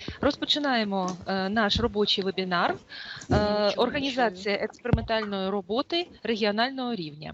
Розпочинаємо наш робочий вебінар «Організація експериментальної роботи регіонального рівня».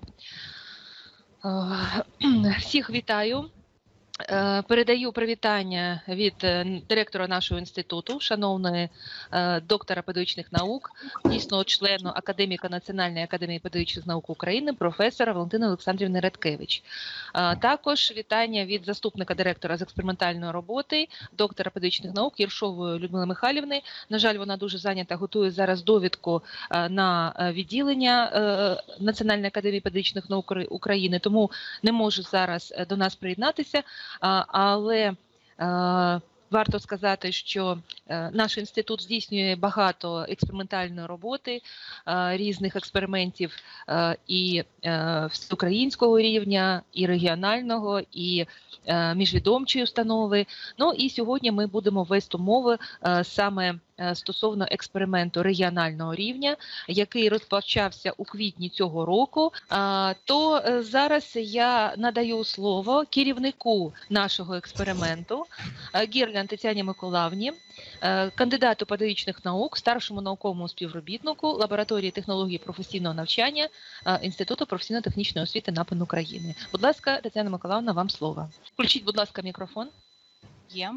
Всіх вітаю. Передаю привітання від директора нашого інституту, шановної доктора педагогічних наук, дійсного члену академіка Національної академії педагогічних наук України, професора Валентини Олександрівни Радкевич. Також вітання від заступника директора з експериментальної роботи, доктора педагогічних наук Єршової Людмили Михайлівни. На жаль, вона дуже зайнята, готує зараз довідку на відділення Національної академії педагогічних наук України, тому не може зараз до нас приєднатися. Але варто сказати, що наш інститут здійснює багато експериментальної роботи, різних експериментів і всеукраїнського рівня, і регіонального, і міжвідомчої установи. Ну і сьогодні ми будемо вести мови саме стосовно експерименту регіонального рівня, який розпочався у квітні цього року. То зараз я надаю слово керівнику нашого експерименту Гірлян Тетяні Миколаївні, кандидату педагогічних наук, старшому науковому співробітнику лабораторії технології професійного навчання Інституту професійно-технічної освіти НАПН України. Будь ласка, Тетяна Миколаївна, вам слово. Включіть, будь ласка, мікрофон. Є.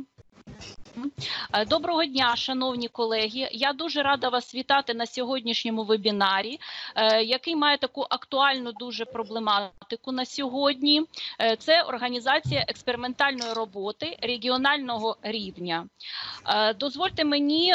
Доброго дня, шановні колеги. Я дуже рада вас вітати на сьогоднішньому вебінарі, який має таку актуальну дуже проблематику на сьогодні. Це організація експериментальної роботи регіонального рівня. Дозвольте мені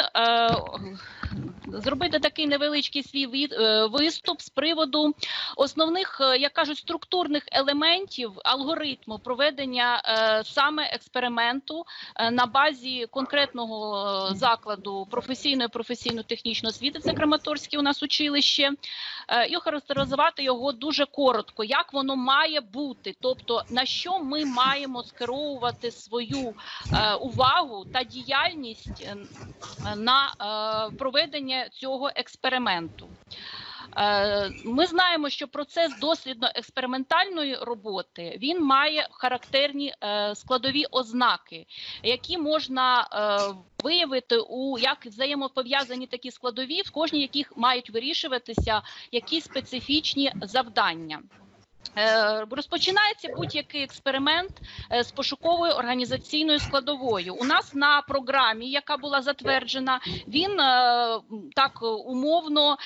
зробити такий невеличкий свій виступ з приводу основних, як кажуть, структурних елементів алгоритму проведення саме експерименту на базі конкретного закладу професійно-технічної освіти, це Краматорське у нас училище, і охарактеризувати його дуже коротко, як воно має бути, тобто на що ми маємо скеровувати свою увагу та діяльність на проведення цього експерименту. Ми знаємо, що процес дослідно-експериментальної роботи, він має характерні складові ознаки, які можна виявити як взаємопов'язані такі складові, в кожній яких мають вирішуватися якісь специфічні завдання. Розпочинається будь-який експеримент з пошуковою організаційною складовою. У нас на програмі, яка була затверджена, він так умовно,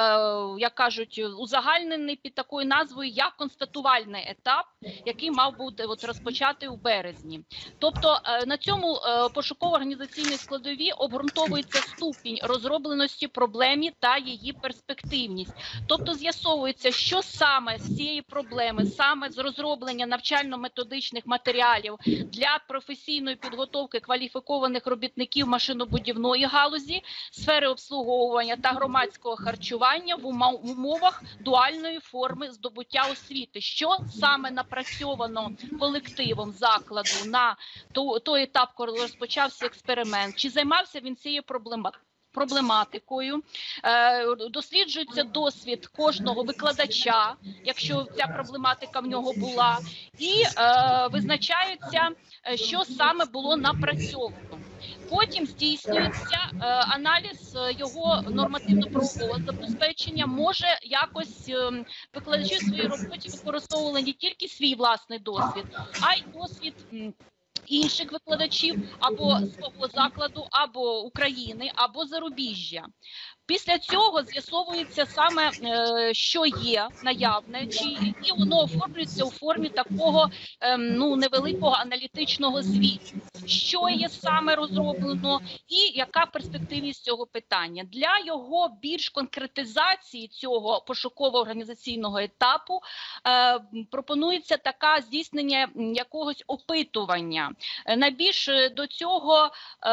як кажуть, узагальнений під такою назвою як констатувальний етап, який мав бути розпочати у березні. Тобто на цьому пошуково-організаційній складові обґрунтовується ступінь розробленості проблеми та її перспективність. Тобто з'ясовується, що саме з цієї проблеми, саме з розроблення навчально-методичних матеріалів для професійної підготовки кваліфікованих робітників машинобудівної галузі, сфери обслуговування та громадського харчування в умовах дуальної форми здобуття освіти, що саме напрацьовано колективом закладу на той етап, коли розпочався експеримент, чи займався він цією проблематикою, досліджується досвід кожного викладача, якщо ця проблематика в нього була, і визначається, що саме було напрацьовано. Потім здійснюється аналіз його нормативно-правового забезпечення, може якось викладачі в своїй роботі використовували не тільки свій власний досвід, а й досвід інших викладачів або свого закладу, або України, або зарубіжжя. Після цього з'ясовується саме, що є наявне, і воно оформлюється у формі такого невеликого аналітичного звіту. Що є саме розроблено і яка перспективність цього питання. Для його більш конкретизації цього пошуково-організаційного етапу пропонується така здійснення якогось опитування. Найбільш до цього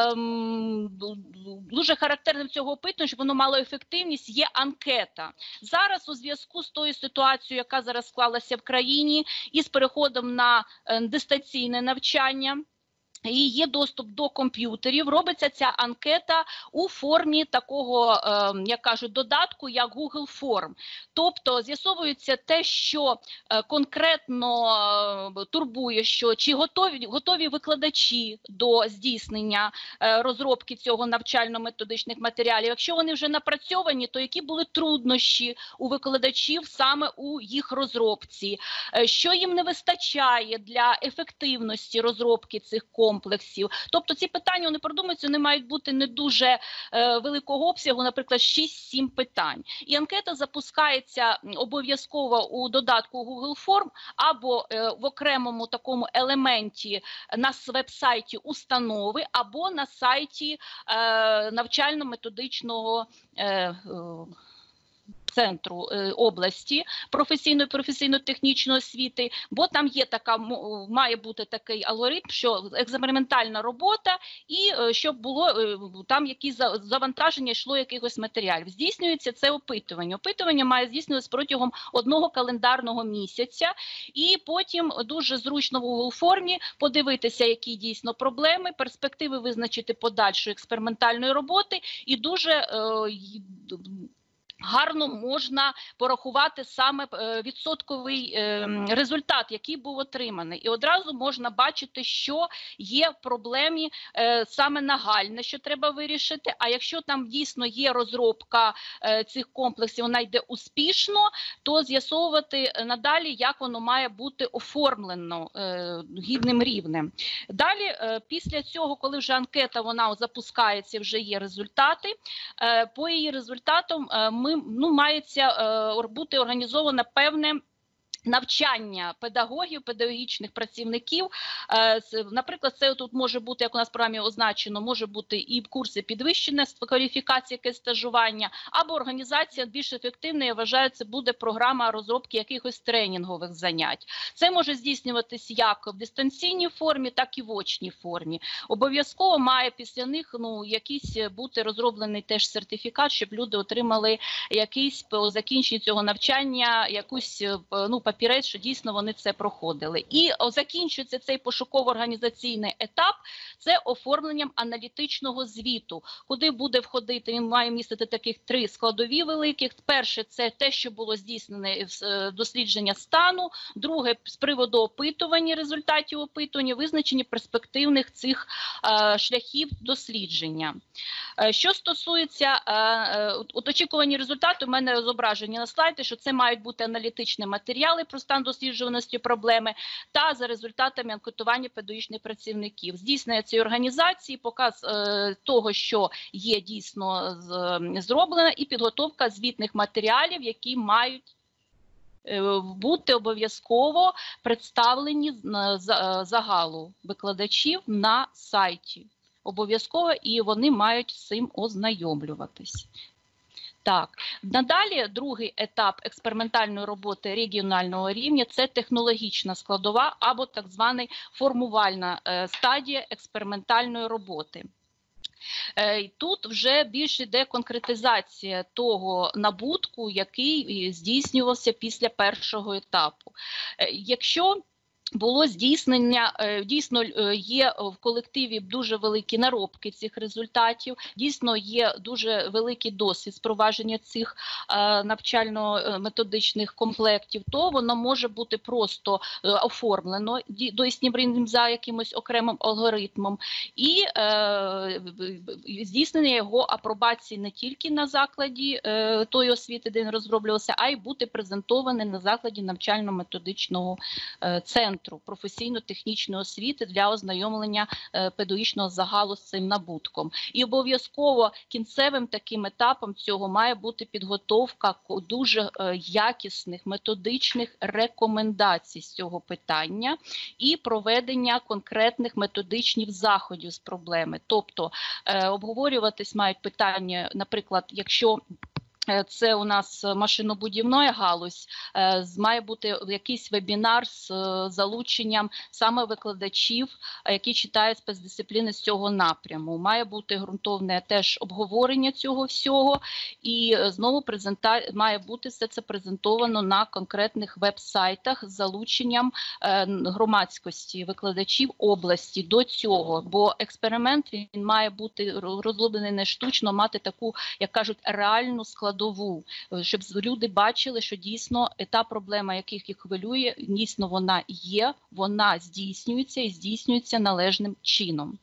дуже характерним цього опитування, щоб воно мало ефективність, є анкета. Зараз у зв'язку з тою ситуацією, яка зараз склалася в країні, і з переходом на дистанційне навчання, і є доступ до комп'ютерів, робиться ця анкета у формі такого, як кажуть, додатку, як Google Form. Тобто з'ясовується те, що конкретно турбує, що чи готові викладачі до здійснення розробки цього навчально-методичних матеріалів. Якщо вони вже напрацьовані, то які були труднощі у викладачів саме у їх розробці, що їм не вистачає для ефективності розробки цих комплексів. Тобто ці питання, вони продумуються, вони мають бути не дуже великого обсягу, наприклад, 6-7 питань. І анкета запускається обов'язково у додатку Google Form або в окремому такому елементі на веб-сайті установи, або на сайті навчально-методичного центру області професійно-технічної освіти, бо там є така, має бути такий алгоритм, що експериментальна робота і щоб було там якісь завантаження йшло якихось матеріалів. Здійснюється це опитування. Опитування має здійснюватися протягом 1 календарного місяця, і потім дуже зручно в Google формі подивитися, які дійсно проблеми, перспективи визначити подальшої експериментальної роботи, і дуже гарно можна порахувати саме відсотковий результат, який був отриманий. І одразу можна бачити, що є в проблемі саме нагальне, що треба вирішити. А якщо там дійсно є розробка цих комплексів, вона йде успішно, то з'ясовувати надалі, як воно має бути оформлено гідним рівнем. Далі, після цього, коли вже анкета вона запускається, вже є результати, по її результатам мається бути організовано певне навчання педагогів, педагогічних працівників. Наприклад, це тут може бути, як у нас в програмі означено, може бути і курси підвищеної кваліфікації, якесь стажування, або організація більш ефективна, я вважаю, це буде програма розробки якихось тренінгових занять. Це може здійснюватись як в дистанційній формі, так і в очній формі. Обов'язково має після них якийсь бути розроблений теж сертифікат, щоб люди отримали якийсь по закінченню цього навчання, якусь папірець, що дійсно вони це проходили. І закінчується цей пошуково-організаційний етап, це оформленням аналітичного звіту, куди буде входити, він має містити таких 3 складові великих. Перше, це те, що було здійснене дослідження стану. Друге, з приводу опитування, результатів опитування, визначення перспективних цих шляхів дослідження. Що стосується очікувані результати, у мене зображені на слайді, що це мають бути аналітичні матеріали про стан досліджуваності проблеми та за результатами анкетування педагогічних працівників. Здійснення цієї організації, показ того, що є дійсно зроблено, і підготовка звітних матеріалів, які мають бути обов'язково представлені загалу викладачів на сайті. Обов'язково, і вони мають з цим ознайомлюватись. Так, надалі другий етап експериментальної роботи регіонального рівня – це технологічна складова або так звана формувальна стадія експериментальної роботи. Тут вже більше йде конкретизація того набутку, який здійснювався після першого етапу. Якщо було здійснення, дійсно є в колективі дуже великі наробки цих результатів, дійсно є дуже великий досвід впровадження цих навчально-методичних комплектів, то воно може бути просто оформлено за якимось окремим алгоритмом і здійснення його апробації не тільки на закладі тої освіти, де він розроблювався, а й бути презентований на закладі навчально-методичного центру професійно-технічної освіти для ознайомлення педагогічного загалу з цим набутком. І обов'язково кінцевим таким етапом цього має бути підготовка дуже якісних методичних рекомендацій з цього питання і проведення конкретних методичних заходів з проблеми. Тобто обговорюватись мають питання, наприклад, якщо це у нас машинобудівна галузь, має бути якийсь вебінар з залученням саме викладачів, які читають спецдисципліни з цього напряму. Має бути ґрунтовне теж обговорення цього всього, і знову має бути все це презентовано на конкретних веб-сайтах з залученням громадськості, викладачів області до цього, бо експеримент він має бути розроблений не штучно, мати таку, як кажуть, реальну складову, щоб люди бачили, що дійсно та проблема, яка їх хвилює, дійсно вона є, вона здійснюється і здійснюється належним чином.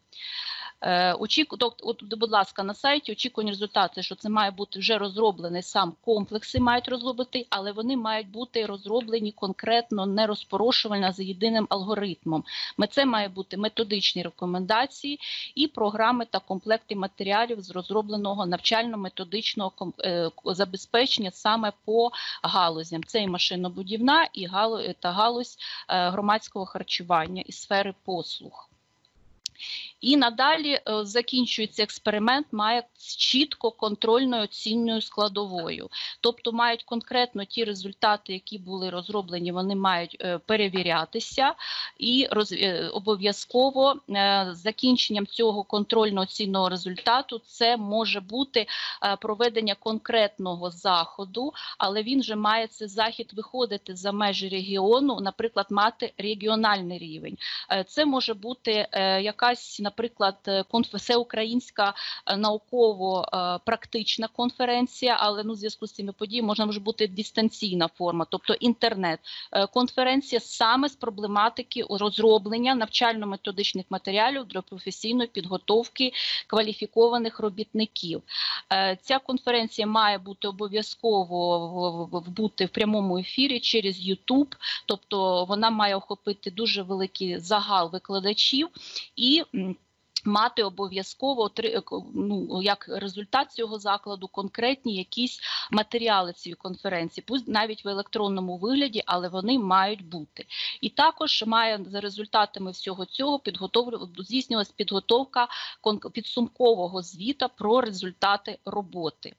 Будь ласка, на сайті очікувані результати, що це має бути вже розроблений сам комплекси, мають розробити, але вони мають бути розроблені конкретно, не розпорошувально, за єдиним алгоритмом. Це має бути методичні рекомендації і програми та комплекти матеріалів з розробленого навчально-методичного забезпечення саме по галузям. Це і машинобудівна, і галузь громадського харчування і сфери послуг. І надалі закінчується експеримент, має чітко контрольною оцінною складовою. Тобто мають конкретно ті результати, які були розроблені, вони мають перевірятися. І обов'язково закінченням цього контрольно-оцінного результату це може бути проведення конкретного заходу, але він же має цей захід виходити за межі регіону, наприклад, мати регіональний рівень. Це може бути якась, наприклад, всеукраїнська науково-практична конференція, але в зв'язку з цими подіями може бути дистанційна форма, тобто інтернет-конференція саме з проблематики розроблення навчально-методичних матеріалів для професійної підготовки кваліфікованих робітників. Ця конференція має бути обов'язково бути в прямому ефірі через YouTube, тобто вона має охопити дуже великий загал викладачів і мати обов'язково, як результат цього закладу, конкретні якісь матеріали цієї конференції, пусть навіть в електронному вигляді, але вони мають бути. І також має за результатами всього цього здійснювалась підготовка підсумкового звіта про результати роботи.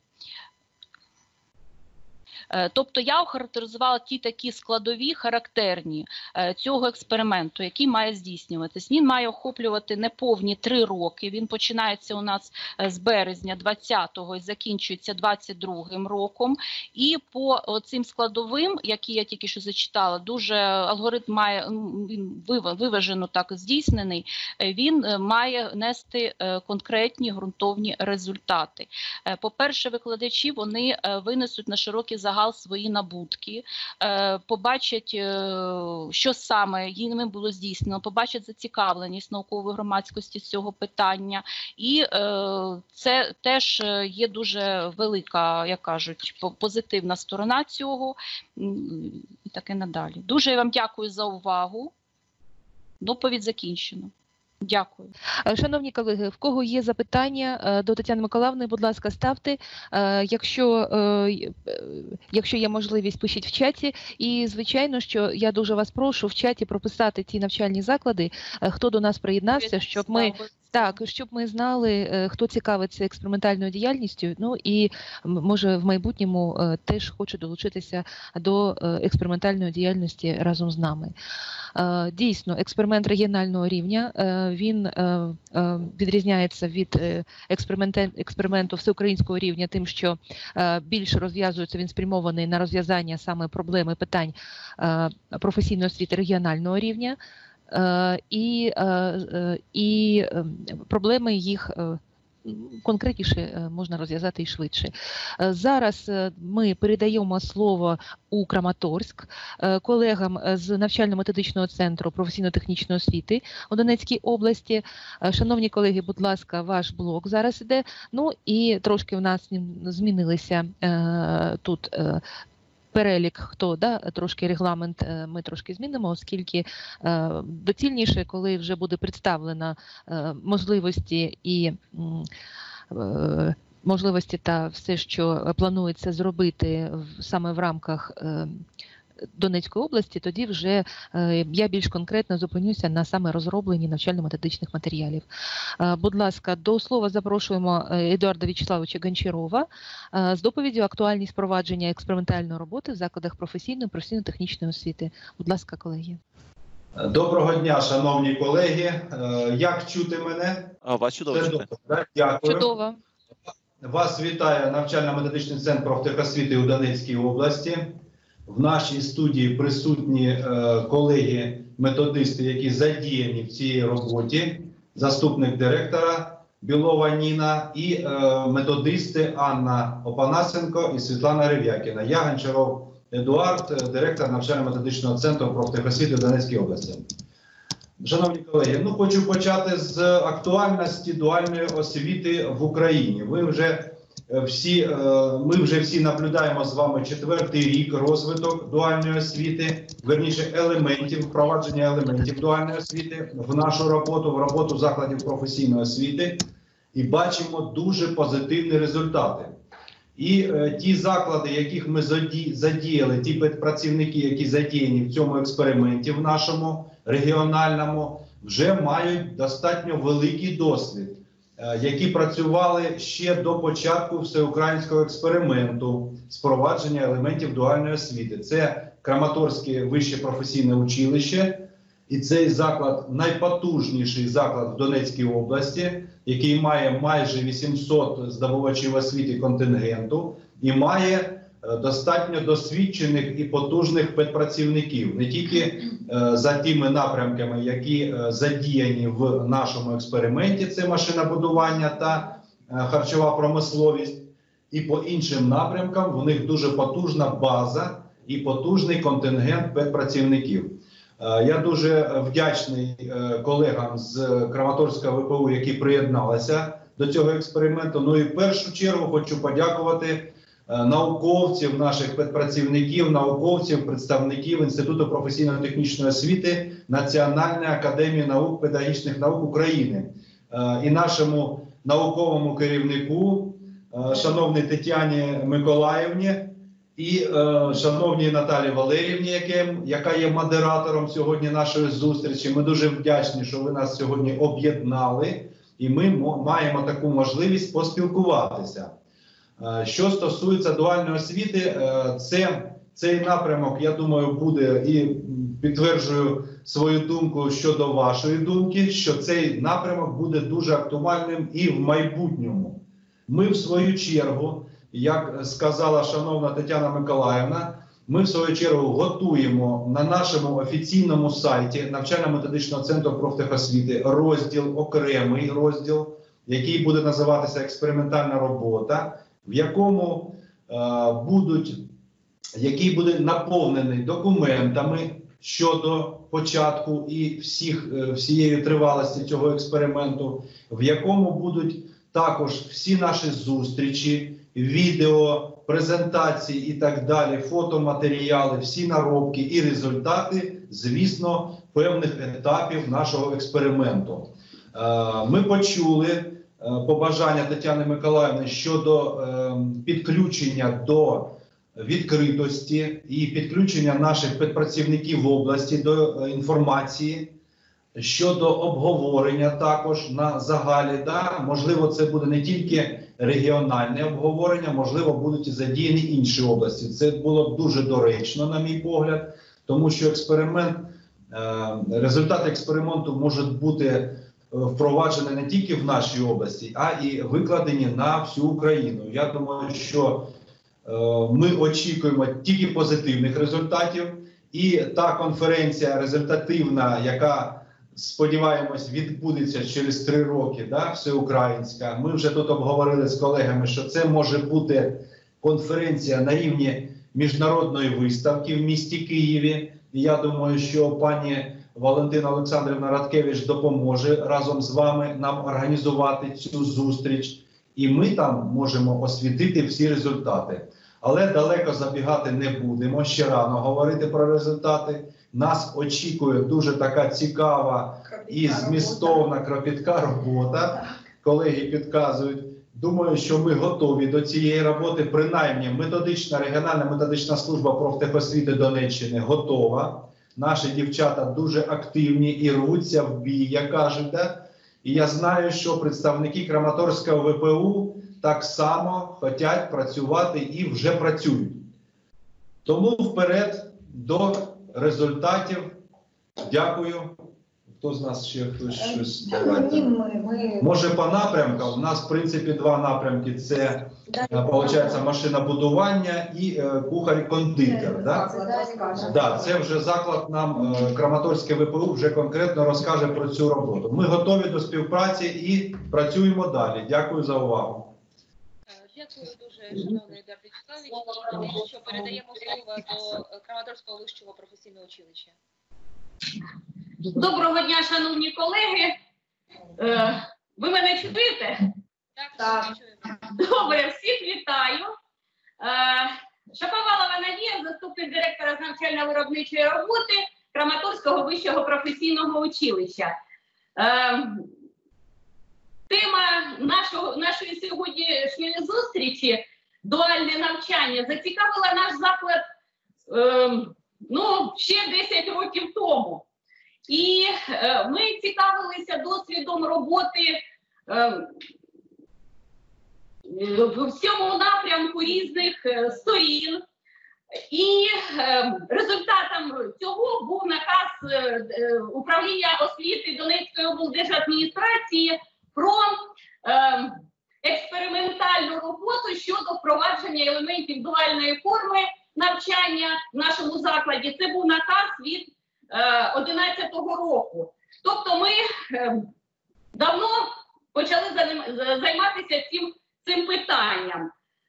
Тобто я охарактеризувала ті такі складові, характерні цього експерименту, який має здійснюватись. Він має охоплювати неповні 3 роки, він починається у нас з березня 20-го і закінчується 22-м роком. І по цим складовим, які я тільки що зачитала, дуже алгоритм має, він виважено так здійснений, він має нести конкретні ґрунтовні результати. По-перше, викладачі, вони винесуть на широкий загал свої набутки, побачать, що саме їм було здійснено, побачать зацікавленість наукової громадськості з цього питання. І це теж є дуже велика, як кажуть, позитивна сторона цього. І таке надалі. Дуже я вам дякую за увагу. Доповідь закінчено. Дякую. Шановні колеги, в кого є запитання до Тетяни Миколаївни, будь ласка, ставте. Якщо є можливість, пишіть в чаті. І, звичайно, що я дуже вас прошу в чаті прописати ті навчальні заклади, хто до нас приєднався, щоб ми знали, хто цікавиться експериментальною діяльністю, ну і, може, в майбутньому теж хоче долучитися до експериментальної діяльності разом з нами. Дійсно, експеримент регіонального рівня, він відрізняється від експерименту всеукраїнського рівня тим, що більше розв'язується, він спрямований на розв'язання саме проблеми питань професійної освіти регіонального рівня, і проблеми їх конкретніше можна розв'язати і швидше. Зараз ми передаємо слово у Краматорськ колегам з навчально-методичного центру професійно-технічної освіти у Донецькій області. Шановні колеги, будь ласка, ваш блок зараз іде. Ну і трошки в нас змінилися тут перелік, хто, трошки регламент ми трошки змінимо, оскільки доцільніше, коли вже буде представлена можливості та все, що планується зробити саме в рамках Донецької області, тоді вже я більш конкретно зупинюся на саме розробленні навчально-методичних матеріалів. Будь ласка, до слова запрошуємо Едуарда В'ячеславовича Гончарова з доповіддю «Актуальність впровадження експериментальної роботи в закладах професійної і професійно-технічної освіти». Будь ласка, колеги. Доброго дня, шановні колеги. Як чути мене? Вас чудово чути. Дякую. Чудово. Вас вітає навчально-методичний центр профтехосвіти у Донецькій області. В нашій студії присутні колеги-методисти, які задіяні в цій роботі. Заступник директора Білова Ніна і методисти Анна Опанасенко і Світлана Рев'якіна. Я Гончаров Едуард, директор навчально-методичного центру профтехосвіти в Донецькій області. Шановні колеги, хочу почати з актуальності дуальної освіти в Україні. Ми вже всі наблюдаємо з вами 4-й рік розвиток дуальної освіти, верніше впровадження елементів дуальної освіти в нашу роботу, в роботу закладів професійної освіти, і бачимо дуже позитивні результати. І ті заклади, яких ми задіяли, ті працівники, які задіяні в цьому експерименті в нашому регіональному, вже мають достатньо великий досвід, які працювали ще до початку всеукраїнського експерименту з впровадження елементів дуальної освіти. Це Краматорське вище професійне училище, і цей заклад найпотужніший заклад в Донецькій області, який має майже 800 здобувачів освіти контингенту і має достатньо досвідчених і потужних педпрацівників. Не тільки за тими напрямками, які задіяні в нашому експерименті, це машинобудування та харчова промисловість, і по іншим напрямкам в них дуже потужна база і потужний контингент педпрацівників. Я дуже вдячний колегам з Краматорського ВПУ, які приєдналися до цього експерименту. Ну і в першу чергу хочу подякувати науковців, наших педпрацівників, науковців, представників Інституту професійно-технічної освіти Національної академії наук, педагогічних наук України і нашому науковому керівнику, шановній Тетяні Миколаївні, і шановній Наталі Валеріївні, яка є модератором сьогодні нашої зустрічі. Ми дуже вдячні, що ви нас сьогодні об'єднали, і ми маємо таку можливість поспілкуватися. Що стосується дуальної освіти, цей напрямок, я думаю, буде, і підтверджую свою думку щодо вашої думки, що цей напрямок буде дуже актуальним і в майбутньому. Ми, в свою чергу, як сказала шановна Тетяна Миколаївна, ми, в свою чергу, готуємо на нашому офіційному сайті Навчально-методичного центру профтехосвіти окремий розділ, який буде називатися «Експериментальна робота», який буде наповнений документами щодо початку і всієї тривалості цього експерименту, в якому будуть також всі наші зустрічі, відео, презентації і так далі, фотоматеріали, всі наробки і результати, звісно, певних етапів нашого експерименту. Ми почули побажання Тетяни Миколаївни щодо підключення до відкритості і підключення наших педпрацівників в області до інформації, щодо обговорення також на загалі. Можливо, це буде не тільки регіональне обговорення, можливо, будуть і задіяні інші області. Це було б дуже доречно, на мій погляд, тому що результати експерименту можуть бути впроваджені не тільки в нашій області, а і викладені на всю Україну. Я думаю, що ми очікуємо тільки позитивних результатів. І та конференція результативна, яка, сподіваємось, відбудеться через 3 роки, всеукраїнська. Ми вже тут обговорили з колегами, що це може бути конференція на рівні міжнародної виставки в місті Києві. І я думаю, що пані Валентина Олександрівна Радкевич допоможе разом з вами нам організувати цю зустріч. І ми там можемо освітити всі результати. Але далеко забігати не будемо, ще рано говорити про результати. Нас очікує дуже така цікава і змістовна, кропітка робота. Колеги підказують. думаю, що ми готові до цієї роботи. Принаймні, регіональна методична служба профтехосвіти Донеччини готова. Наші дівчата дуже активні і рвуться в бій, як кажуть. Да? І я знаю, що представники Краматорського ВПУ так само хочуть працювати і вже працюють. Тому вперед до результатів. Дякую. Хто з нас ще щось? Може по напрямкам? У нас, в принципі, два напрямки. Це, виходить, машинобудування і кухар-кондитер. Да, це вже заклад нам, Краматорське ВПУ вже конкретно розкаже про цю роботу. Ми готові до співпраці і працюємо далі. Дякую за увагу. Дякую дуже, шановний Едуард Вячеславович. І що передаємо слово до Краматорського вищого професійного училища. Доброго дня, шановні колеги. Ви мене чуєте? Так. Добре, всіх вітаю. Шаповалова Надія, заступник директора з навчально-виробничої роботи Краматорського вищого професійного училища. Тема нашої сьогоднішньої зустрічі – дуальне навчання – зацікавила наш заклад ще 10 років тому. І ми цікавилися досвідом роботи в цьому напрямку різних сторін. І результатом цього був наказ управління освіти Донецької облдержадміністрації про експериментальну роботу щодо впровадження елементів дуальної форми навчання в нашому закладі. Це був наказ від 2011 року. Тобто ми давно почали займатися цим питанням.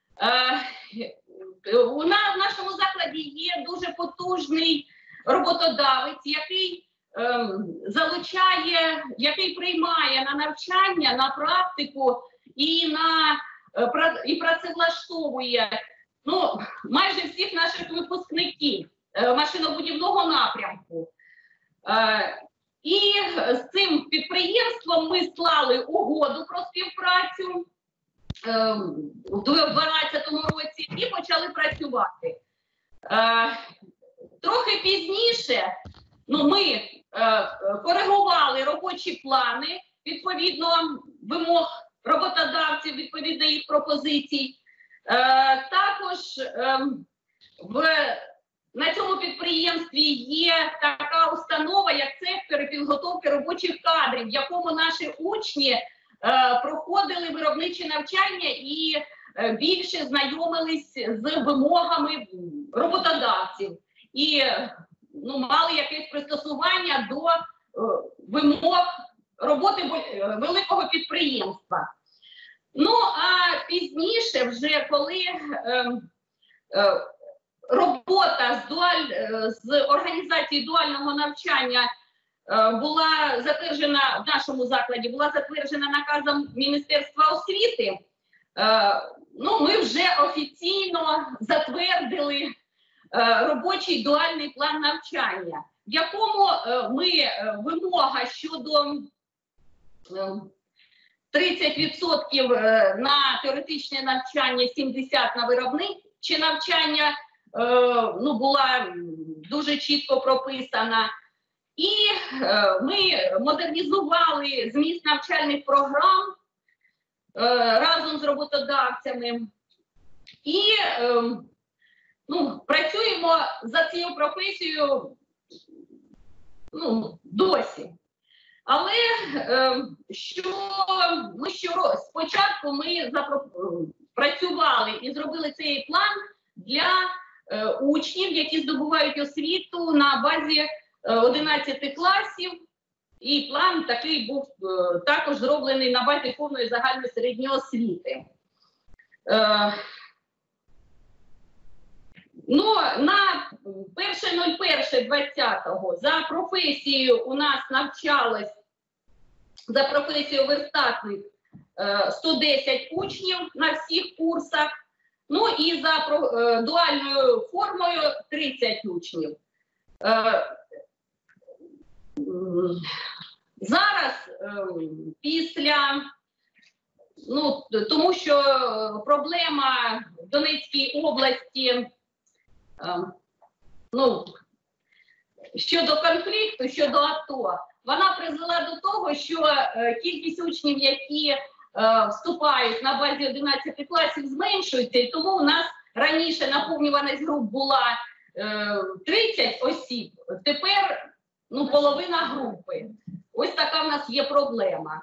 У нашому закладі є дуже потужний роботодавець, який залучає, який приймає на навчання, на практику і працевлаштовує майже всіх наших випускників машинобудівного напрямку. І з цим підприємством ми склали угоду про співпрацю у 2012 році і почали працювати. Трохи пізніше ми коригували робочі плани відповідно вимог роботодавців, відповідно їх пропозицій. Також на цьому підприємстві є така установа, як Цех перепідготовки робочих кадрів, в якому наші учні проходили виробниче навчання і більше знайомились з вимогами роботодавців і мали якесь пристосування до вимог роботи великого підприємства. А пізніше вже, коли робота з організації дуального навчання була затверджена в нашому закладі, була затверджена наказом Міністерства освіти, ми вже офіційно затвердили робочий дуальний план навчання, в якому ми вимога щодо 30% на теоретичне навчання, 70% на виробниче навчання була дуже чітко прописана. І ми модернізували зміст навчальних програм разом з роботодавцями. І працюємо за цією професією досі. Але спочатку ми працювали і зробили цей план для учнів, які здобувають освіту на базі 11 класів. І план такий був також зроблений на базі повної загальної середньої освіти. На 1.01.2020 за професією у нас навчалось, за професією верстатник 110 учнів на всіх курсах, і за дуальною формою 30 учнів. Зараз, після тому що проблема в Донецькій області щодо конфлікту, щодо АТО, вона призвела до того, що кількість учнів, які вступають на базі 11 класів, зменшується, і тому у нас раніше наповнюваність груп була 30 осіб, тепер половина групи. Ось така в нас є проблема.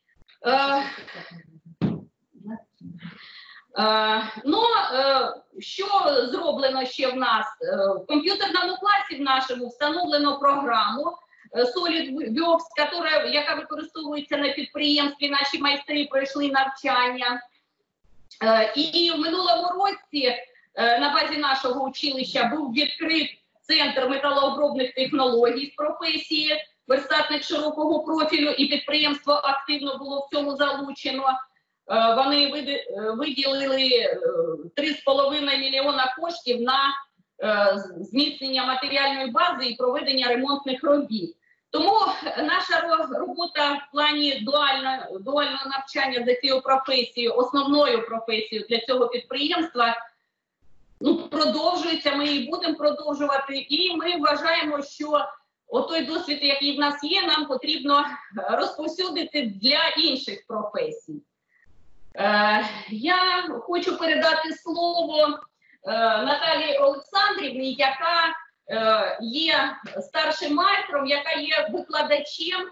Що зроблено ще в нас? В комп'ютерному класі в нашому встановлено програму SolidWorks, яка використовується на підприємстві. Наші майстри пройшли навчання. І в минулому році на базі нашого училища був відкрит центр металообробних технологій з професії верстатник широкого профілю, і підприємство активно було в цьому залучено. Вони виділили 3,5 мільйона коштів на зміцнення матеріальної бази і проведення ремонтних робіт. Тому наша робота в плані дуального навчання за цією професією, основною професією для цього підприємства, продовжується, ми її будемо продовжувати. І ми вважаємо, що той досвід, який в нас є, нам потрібно розповсюдити для інших професій. Я хочу передати слово Наталії Олександрівні, яка є старшим майстром, яка є викладачем.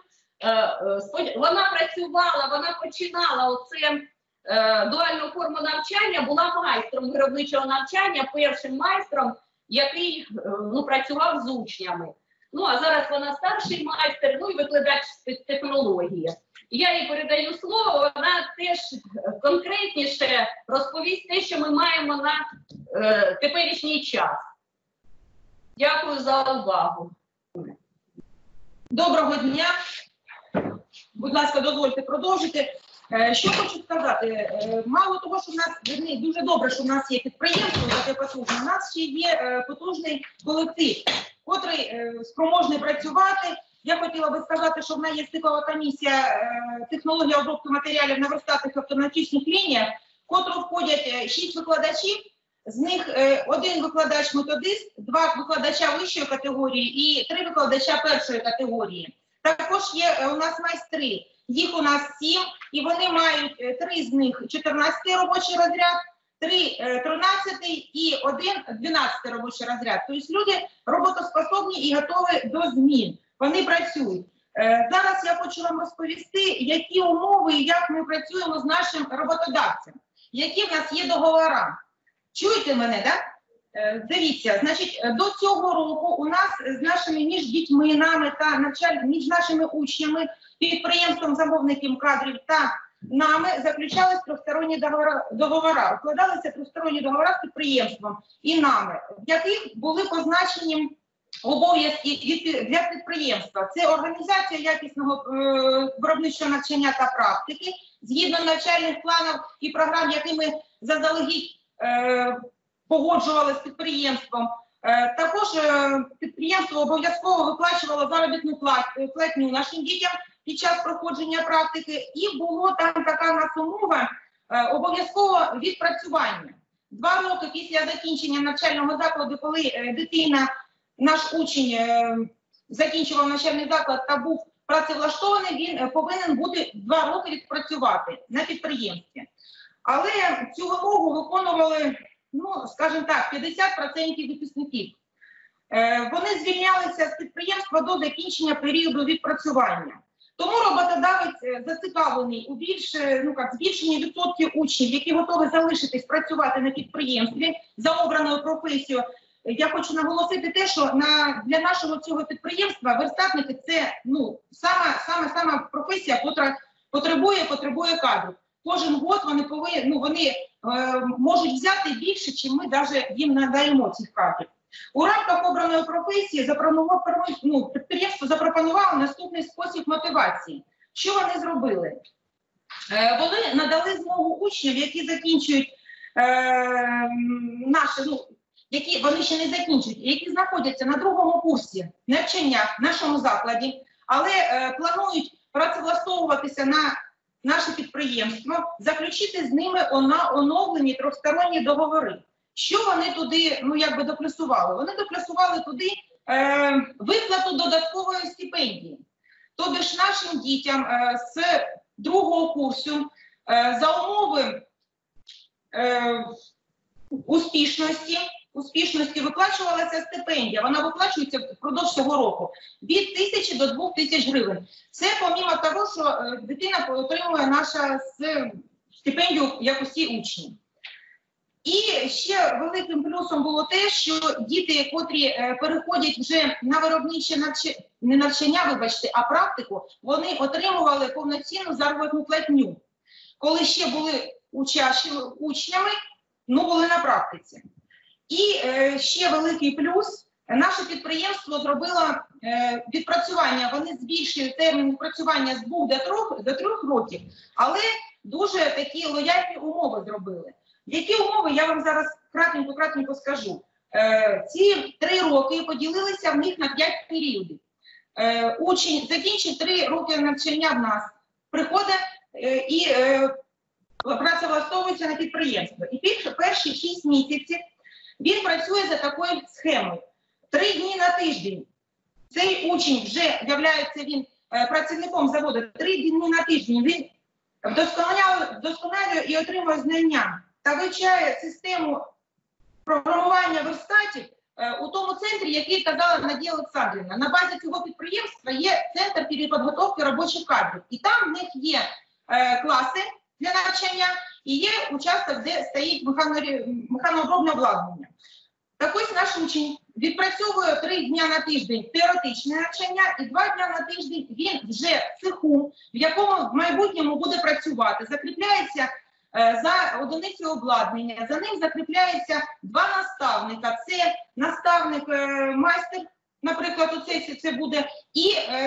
Вона працювала, вона починала дуальну форму навчання, була майстром виробничого навчання, першим майстром, який працював з учнями. А зараз вона старший майстер, і викладач спецтехнології. Я їй передаю слово, вона теж конкретніше розповість те, що ми маємо на теперішній час. Дякую за увагу. Доброго дня. Будь ласка, дозвольте продовжити. Що хочу сказати, мало того, що в нас, дуже добре, що в нас є підприємство, таке потужне, у нас ще є потужний колектив, котрий спроможний працювати. Я хотіла би сказати, що в нас є стикова комісія технології обробки матеріалів на верстатних автоматичних лініях, в котру входять 6 викладачів, з них 1 викладач-методист, 2 викладача вищої категорії і 3 викладача першої категорії. Також є у нас майстри. Їх у нас 7, і вони мають 3 з них 14-й робочий розряд, 3 13-й і 1 12-й робочий розряд. Тобто люди роботоспособні і готові до змін. Вони працюють. Зараз я хочу вам розповісти, які умови і як ми працюємо з нашим роботодавцем. Які в нас є договори. Чуєте мене, так? Дивіться, значить, до цього року у нас з нашими між дітьми, нами та між нашими учнями, підприємством замовників кадрів та нами заключались тристоронні договори. Укладалися тристоронні договори з підприємством і нами, в яких були позначені обов'язки для підприємства. Це організація якісного виробничого навчання та практики, згідно навчальних планів і програм, які ми заздалегідь погоджували з підприємством. Також підприємство обов'язково виплачувало заробітну платню нашим дітям під час проходження практики, і було там така в нас умова обов'язково відпрацювання. 2 роки після закінчення навчального закладу, коли дитина, наш учень закінчував навчальний заклад та був працевлаштований, він повинен буде 2 роки відпрацювати на підприємстві. Але цю вимогу виконували, скажімо так, 50% випускників. Вони звільнялися з підприємства до закінчення періоду відпрацювання. Тому роботодавець зацікавлений у збільшенні відсотків учнів, які готові залишитись працювати на підприємстві за обраною професією. Я хочу наголосити те, що для нашого цього підприємства верстатники – це сама професія, яка потребує кадрів. Кожен год вони можуть взяти більше, чим ми навіть їм надаємо цих кадрів. У рамках обраної професії підприємство запропонувало наступний спосіб мотивації. Що вони зробили? Вони надали змогу учням, які закінчують вони ще не закінчують, які знаходяться на 2-му курсі навчання в нашому закладі, але планують працевлаштовуватися на наше підприємство заключити з ними оновлені трьохсторонні договори. Що вони туди, ну, якби доплюсували? Вони доплюсували туди виплату додаткової стипендії. Тобто ж нашим дітям з другого курсу за умови успішності виплачувалася стипендія. Вона виплачується впродовж цього року від 1000 до 2000 гривень. Це помимо того, що дитина отримує наша стипендію, як усі учні. І ще великим плюсом було те, що діти, котрі переходять вже на виробниче не навчання, вибачте, а практику, вони отримували повноцінну заробітну платню. Коли ще були учнями, ну, були на практиці. І ще великий плюс, наше підприємство зробило відпрацювання, вони збільшують термін відпрацювання з 2 до 3 років, але дуже такі лояльні умови зробили. Які умови, я вам зараз кратенько скажу. Ці 3 роки поділилися в них на 5 періодів. Учень закінчив 3 роки навчання в нас, приходить і працевлаштовується на підприємство. І перші 6 місяців він працює за такою схемою. 3 дні на тиждень. Цей учень вже являється він працівником заводу. 3 дні на тиждень він вдосконалює і отримує знання та вивчає систему програмування верстатів у тому центрі, який казала Надія Олександрівна. На базі цього підприємства є центр підготовки робочих кадрів. І там в них є класи для навчання і є участок, де стоїть механообробне обладнання. Так ось наш учень відпрацьовує 3 дня на тиждень теоретичне навчання і 2 дня на тиждень він вже в цеху, в якому в майбутньому буде працювати, закріпляється за одиницю обладнання, за ним закріпляється 2 наставника. Це наставник-майстер, наприклад, це буде, і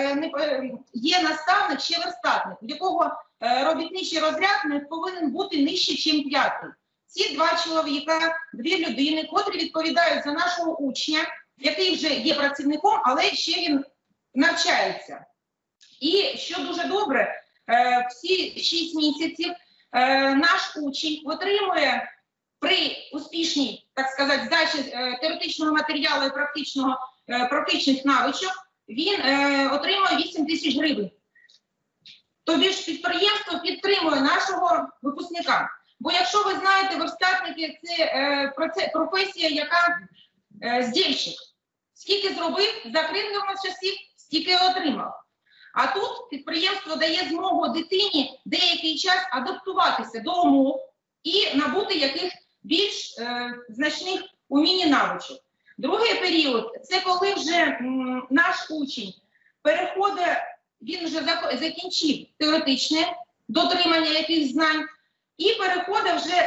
є наставник, ще верстатник, у якого робітничий розряд не повинен бути нижче, ніж 5-й. Ці 2 чоловіка, 2 людини, котрі відповідають за нашого учня, який вже є працівником, але ще він навчається. І що дуже добре, всі 6 місяців наш учень отримує при успішній, так сказати, здачі теоретичного матеріалу і практичних навичок, він отримує 8 тисяч гривень. Тобі ж підприємство підтримує нашого випускника. Бо якщо ви знаєте, верстатники – це професія, яка здільщик. Скільки зробив, закрив нормочасів, стільки отримав. А тут підприємство дає змогу дитині деякий час адаптуватися до умов і набути яких більш значних умінь і навичок. Другий період – це коли вже наш учень переходить, він вже закінчив теоретичне дотримання якихось знань, і переходить вже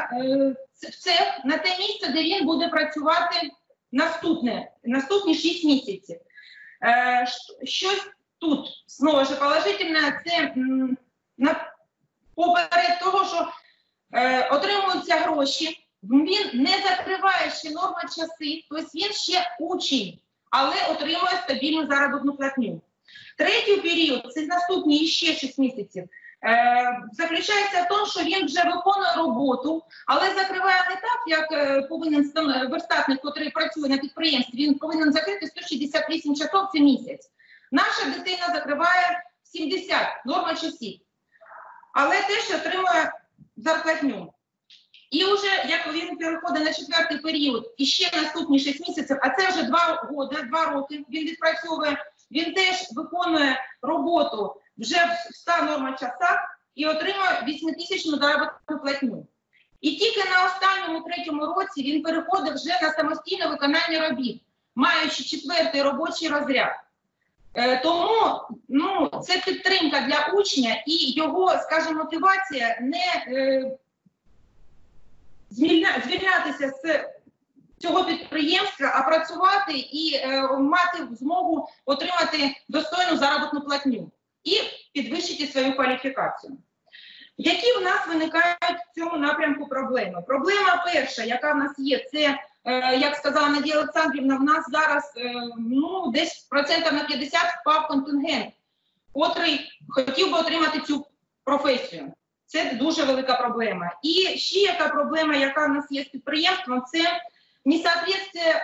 в цех, на те місце, де він буде працювати наступні 6 місяців. Щось тут, знову ж положительне, це поперед того, що отримуються гроші, він не закриває ще норма часи, тобто він ще учень, але отримує стабільну заробітну платню. Третій період, це наступні ще 6 місяців, заключається в тому, що він вже виконує роботу, але закриває не так, як повинен верстатник, який працює на підприємстві, він повинен закрити 168 часов – це місяць. Наша дитина закриває 70, норма часів, але теж отримує зарплатню. І вже, як він переходить на 4-й період, і ще наступні 6 місяців, а це вже 2 роки він відпрацьовує, він теж виконує роботу вже в 100 норма часах і отримує 8-тисячну заробітну платню. І тільки на останньому 3-му році він переходить вже на самостійне виконання робіт, маючи 4-й робочий розряд. Тому це підтримка для учня і його, скажімо, мотивація не звільнятися з цього підприємства, а працювати і мати змогу отримати достойну заробітну платню і підвищити свою кваліфікацію. Які в нас виникають в цьому напрямку проблеми? Проблема перша, яка в нас є, це, як сказала Надія Олександрівна, в нас зараз десь 50% впав контингент, котрий хотів би отримати цю професію. Це дуже велика проблема. І ще яка проблема, яка в нас є з підприємством, це несоответствие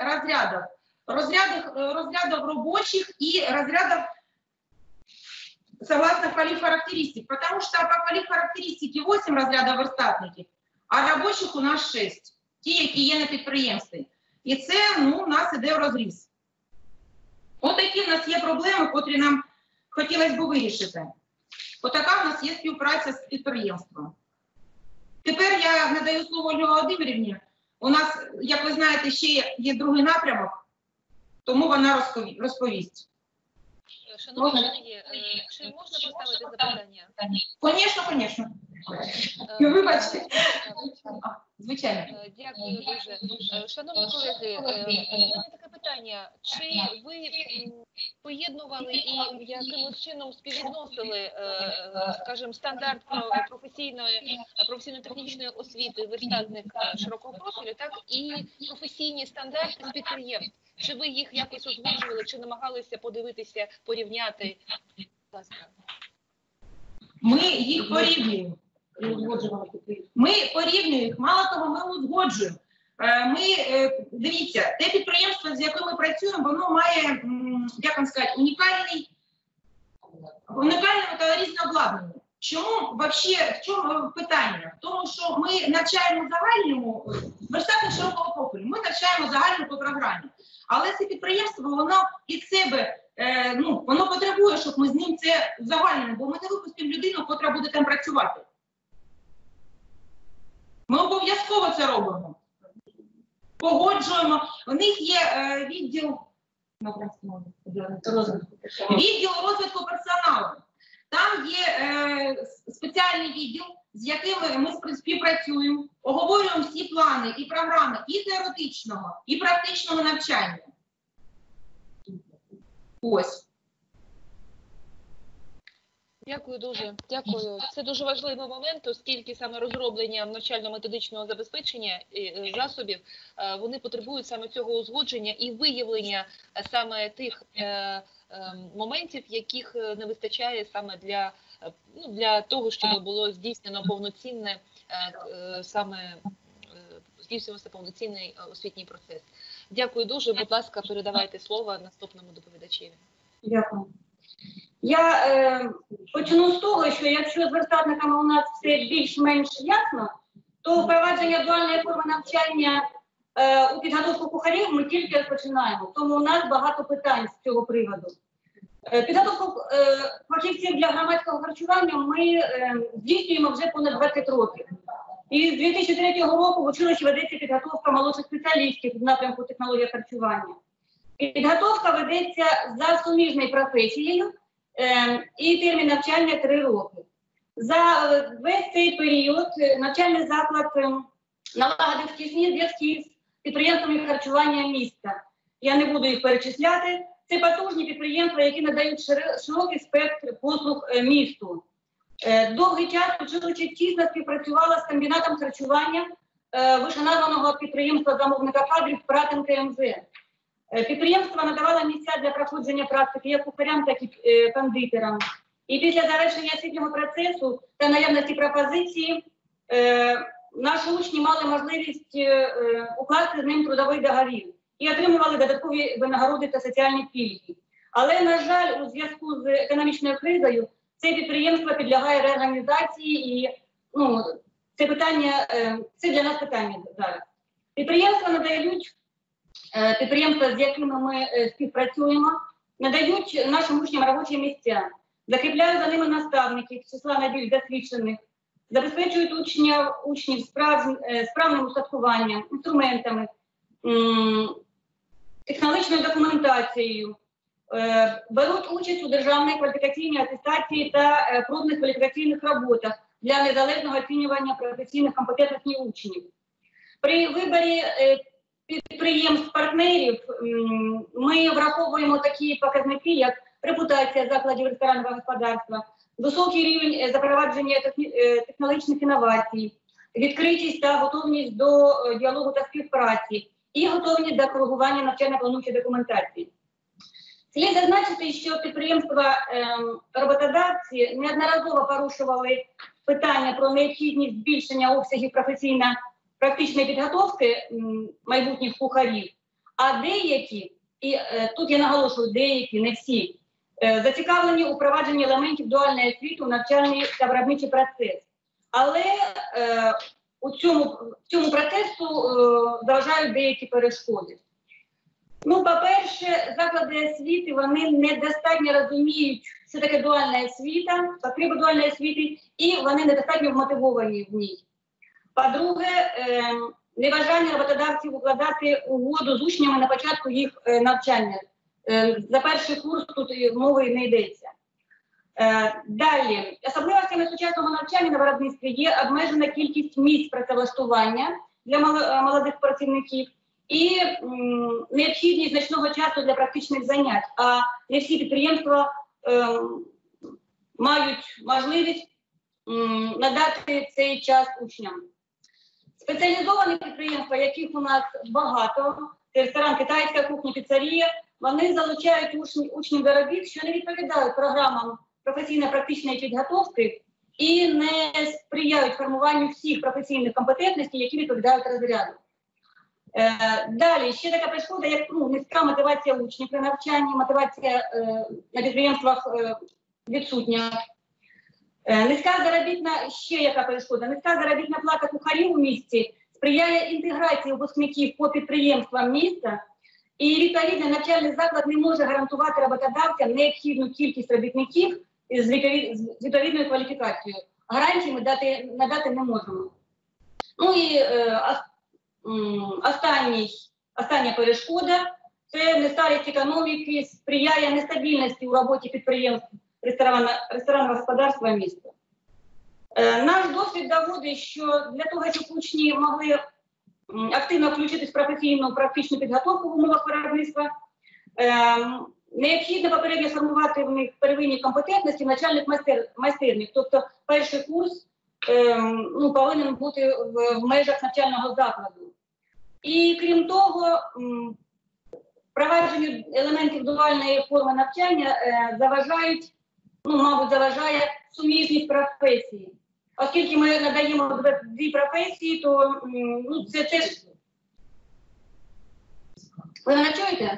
разрядов рабочих и разрядов согласно квалифхарактеристик. Потому что по квалифхарактеристике 8 разрядов верстатників, а рабочих у нас 6. Ті, які є на підприємстві. І це, ну, у нас іде в розріз. Ось такі в нас є проблеми, котрі нам хотілося б вирішити. Отака в нас є співпраця з підприємством. Тепер я надаю слово Ольгі Володимирівні. У нас, як ви знаєте, ще є другий напрямок, тому вона розповість. Шановні колеги, чи можна поставити запитання? Звісно. Вибачте. Звичайно. Дякую дуже. Шановні колеги, у мене таке питання. Чи ви поєднували і якимось чином співвідносили, скажімо, стандарт професійно-технічної освіти верстатник широкого профілю, так, і професійні стандарти з підприємств? Чи ви їх якось узгоджували, чи намагалися подивитися, порівняти? Будь ласка. Ми їх порівнюємо. Ми порівнюємо їх, мало того, ми узгоджуємо. Дивіться, те підприємство, з яким ми працюємо, воно має, як вам сказати, унікальне металорізне обладнання. Чому, в чому питання? В тому, що ми навчаємо загальному, верстатник широкого профілю, ми навчаємо загальну по програмі. Але це підприємство, воно від себе, воно потребує, щоб ми з ним це загальнимо, бо ми не випустимо людину, яка буде там працювати. Ми обов'язково це робимо. Погоджуємо. У них є відділ розвитку персоналу. Там є спеціальний відділ, з якими ми співпрацюємо, оговорюємо всі плани і програми і теоретичного, і практичного навчання. Ось. Дякую дуже. Дякую. Це дуже важливий момент, оскільки саме розроблення навчально-методичного забезпечення засобів, вони потребують саме цього узгодження і виявлення саме тих моментів, яких не вистачає саме для того, щоб було здійснено повноцінне здійснювався повноцінний освітній процес. Дякую дуже. Будь ласка, передавайте слово наступному доповідачеві. Дякую. Я почну з того, що якщо з верстатниками у нас все більш-менш ясно, то впровадження дуальної форми навчання у підготовку кухарів ми тільки розпочинаємо. Тому у нас багато питань з цього приводу. Підготовку фахівців для громадського харчування ми здійснюємо вже понад 20 років. І з 2003 року в училищі ведеться підготовка молодших спеціалістів в напрямку технології харчування. Підготовка ведеться за суміжною професією і термін навчання 3 роки. За весь цей період навчальний заклад налагодив тісні зв'язки з підприємствами харчування міста. Я не буду їх перечисляти. Це потужні підприємства, які надають широкий спектр послуг місту. Довгий час училище тісно співпрацювало з комбінатом харчування вищеназваного підприємства замовника кадрів «Пратен КМЗ». Підприємство надавало місця для проходження практики як кухарям, так і кондитерам. І після завершення освітнього процесу та наявності пропозиції наші учні мали можливість укласти з ним трудовий договір і отримували додаткові винагороди та соціальні пільги. Але, на жаль, у зв'язку з економічною кризою це підприємство підлягає реорганізації і це для нас питання зараз. Підприємства, з якими ми співпрацюємо, надають нашим учням робочі місця, закріпляють за ними наставників з числа найбільш досвідчених, забезпечують учнів справним устаткуванням, інструментами, технологічною документацією, беруть участь у державній кваліфікаційній атестації та пробних кваліфікаційних роботах для незалежного оцінювання професійних компетентностей учнів. При виборі підприємств-партнерів ми враховуємо такі показники, як репутація закладів ресторанного господарства, високий рівень запровадження технологічних інновацій, відкритість та готовність до діалогу та співпраці і готовність до коригування навчально-плануючої документації. Слід зазначити, що підприємства роботодавці неодноразово порушували питання про необхідність збільшення обсягів професійно-практичної підготовки майбутніх кухарів, а деякі, і тут я наголошую, деякі, не всі, зацікавлені у впровадженні елементів дуальної освіти у навчальний та виробничий процес. Але цьому процесу заважають деякі перешкоди. Ну, по-перше, заклади освіти, вони недостатньо розуміють, що таке дуальна освіта, потреби дуальної освіти, і вони недостатньо вмотивовані в ній. По-друге, небажання роботодавців укладати угоду з учнями на початку їх навчання. За перший курс тут мови не йдеться. Далі, особливостями сучасного навчання на виробництві є обмежена кількість місць працевлаштування для молодих працівників і необхідність значного часу для практичних занять, а не всі підприємства мають можливість надати цей час учням. Спеціалізовані підприємства, яких у нас багато, це ресторан, китайська кухня, піцерія, вони залучають учнів до робіт, що не відповідають програмам професійно-практичної підготовки і не сприяють формуванню всіх професійних компетентностей, які відповідають розряду. Далі, ще така перешкода, як низька мотивація учнів при навчанні, мотивація на підприємствах відсутня. Ще яка перешкода? Низька заробітна плата кухарів у місті сприяє інтеграції випускників по підприємствам міста, і відповідно навчальний заклад не може гарантувати роботодавцям необхідну кількість робітників з відповідною кваліфікацією. Гарантії ми надати не можемо. Ну і остання перешкода – це несталість економіки, сприяє нестабільності у роботі підприємств ресторанного господарства міста. Наш досвід доводить, що для того, щоб учні могли активно включитись в професійну практичну підготовку в умовах виробництва, необхідно попередньо формувати в них первинні компетентності начальних майстерних. Тобто перший курс повинен бути в межах навчального закладу. І крім того, впровадженню елементів дуальної форми навчання заважає суміжність професії. Оскільки ми надаємо дві професії, то це теж... Ви мене чуєте?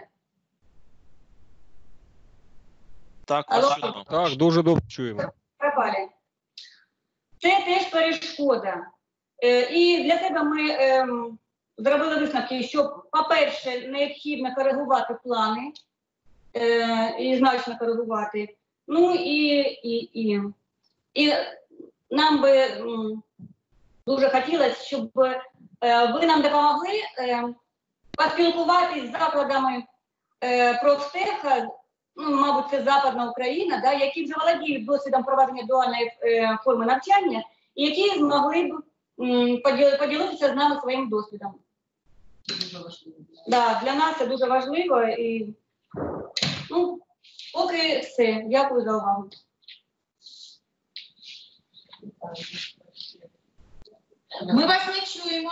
Так, чудово. Так, дуже добре чуємо. Пропали. Це теж перешкода. І для себе ми зробили висновки, що, по-перше, необхідно коригувати плани, і значно коригувати. Ну і нам би дуже хотілося, щоб ви нам допомогли поспілкуватись з закладами профтеха, мабуть, це Западна Україна, да, які вже володіють досвідом проведення дуальної форми навчання, і які змогли б поділитися з нами своїм досвідом. Да, для нас це дуже важливо. І, поки все. Дякую за увагу. Ми вас не чуємо.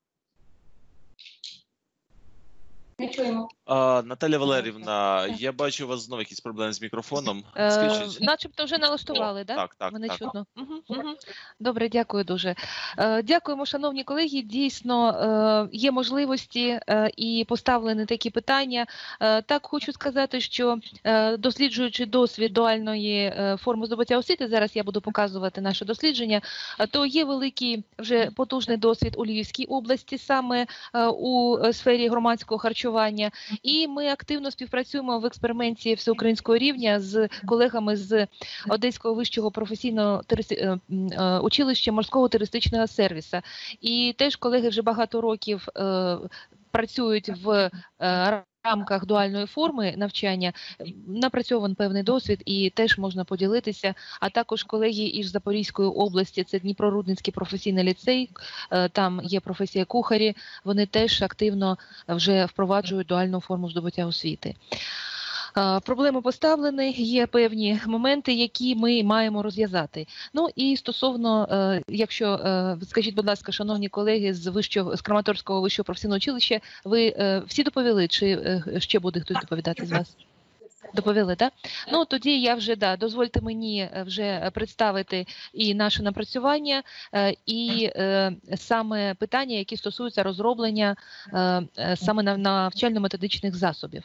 Не чуємо. Наталя Валеріївна, я бачу у вас знову якісь проблеми з мікрофоном. Скажіть. Начебто вже налаштували, так? Так. Мене чутно. Добре, дякую дуже. Дякуємо, шановні колеги. Дійсно, є можливості і поставлені такі питання. Так, хочу сказати, що досліджуючи досвід дуальної форми здобуття освіти, зараз я буду показувати наше дослідження, то є великий вже потужний досвід у Львівській області, саме у сфері громадського харчування. І ми активно співпрацюємо в експерименті всеукраїнського рівня з колегами з Одеського вищого професійного училища морського туристичного сервісу. І теж колеги вже багато років працюють в рамках дуальної форми навчання, напрацьований певний досвід і теж можна поділитися. А також колеги із Запорізької області, це Дніпро-Рудницький професійний ліцей, там є професія кухарі, вони теж активно вже впроваджують дуальну форму здобуття освіти. Проблеми поставлені, є певні моменти, які ми маємо розв'язати. Ну і стосовно, якщо, скажіть, будь ласка, шановні колеги з Краматорського вищого професійного училища, ви всі доповіли, чи ще буде хтось доповідати з вас? Доповіли, так? Ну, тоді я вже, дозвольте мені вже представити і наше напрацювання, і саме питання, які стосуються розроблення саме навчально-методичних засобів.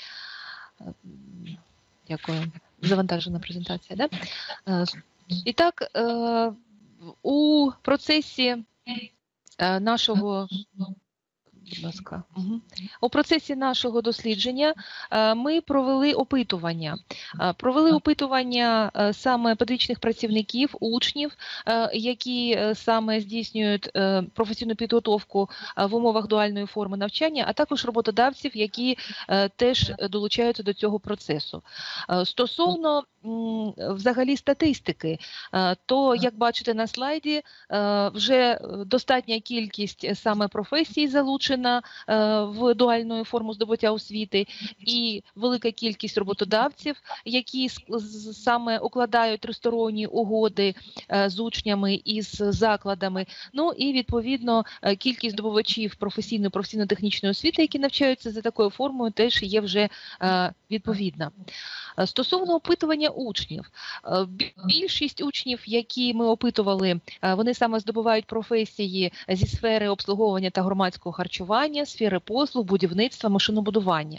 Дякую. Завантажена презентація, да? І так, у процесі нашого... Будь ласка. У процесі нашого дослідження ми провели опитування. Провели опитування саме педагогічних працівників, учнів, які саме здійснюють професійну підготовку в умовах дуальної форми навчання, а також роботодавців, які теж долучаються до цього процесу. Стосовно взагалі статистики, то, як бачите на слайді, вже достатня кількість саме професій залучена в дуальну форму здобуття освіти, і велика кількість роботодавців, які саме укладають тристоронні угоди з учнями і з закладами. Ну і відповідно кількість здобувачів професійно-технічної освіти, які навчаються за такою формою, теж є вже відповідна. Стосовно опитування учнів, більшість учнів, які ми опитували, вони саме здобувають професії зі сфери обслуговування та громадського харчування, сфери послуг, будівництва, машинобудування.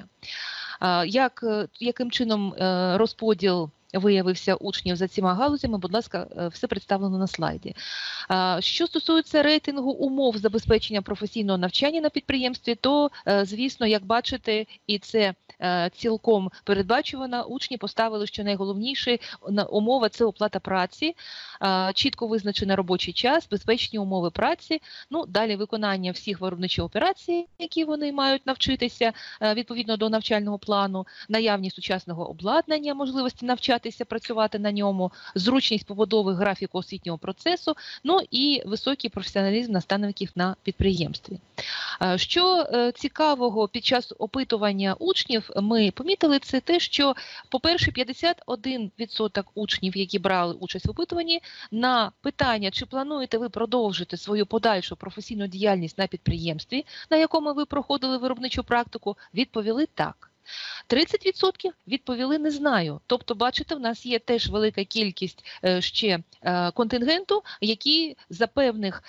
Яким чином розподіл виявився учнів за цими галузями, будь ласка, все представлено на слайді. Що стосується рейтингу умов забезпечення професійного навчання на підприємстві, то, звісно, як бачите, і це цілком передбачувано, учні поставили, що найголовніша умова – це оплата праці, чітко визначений робочий час, безпечні умови праці, ну, далі виконання всіх виробничих операцій, які вони мають навчитися відповідно до навчального плану, наявність сучасного обладнання, можливості навчатися, працювати на ньому, зручність побудови графіку освітнього процесу, ну і високий професіоналізм наставників на підприємстві. Що цікавого під час опитування учнів ми помітили, це те, що, по-перше, 51% учнів, які брали участь в опитуванні, на питання, чи плануєте ви продовжити свою подальшу професійну діяльність на підприємстві, на якому ви проходили виробничу практику, відповіли так. 30% відповіли «не знаю». Тобто, бачите, в нас є теж велика кількість ще контингенту, які за певних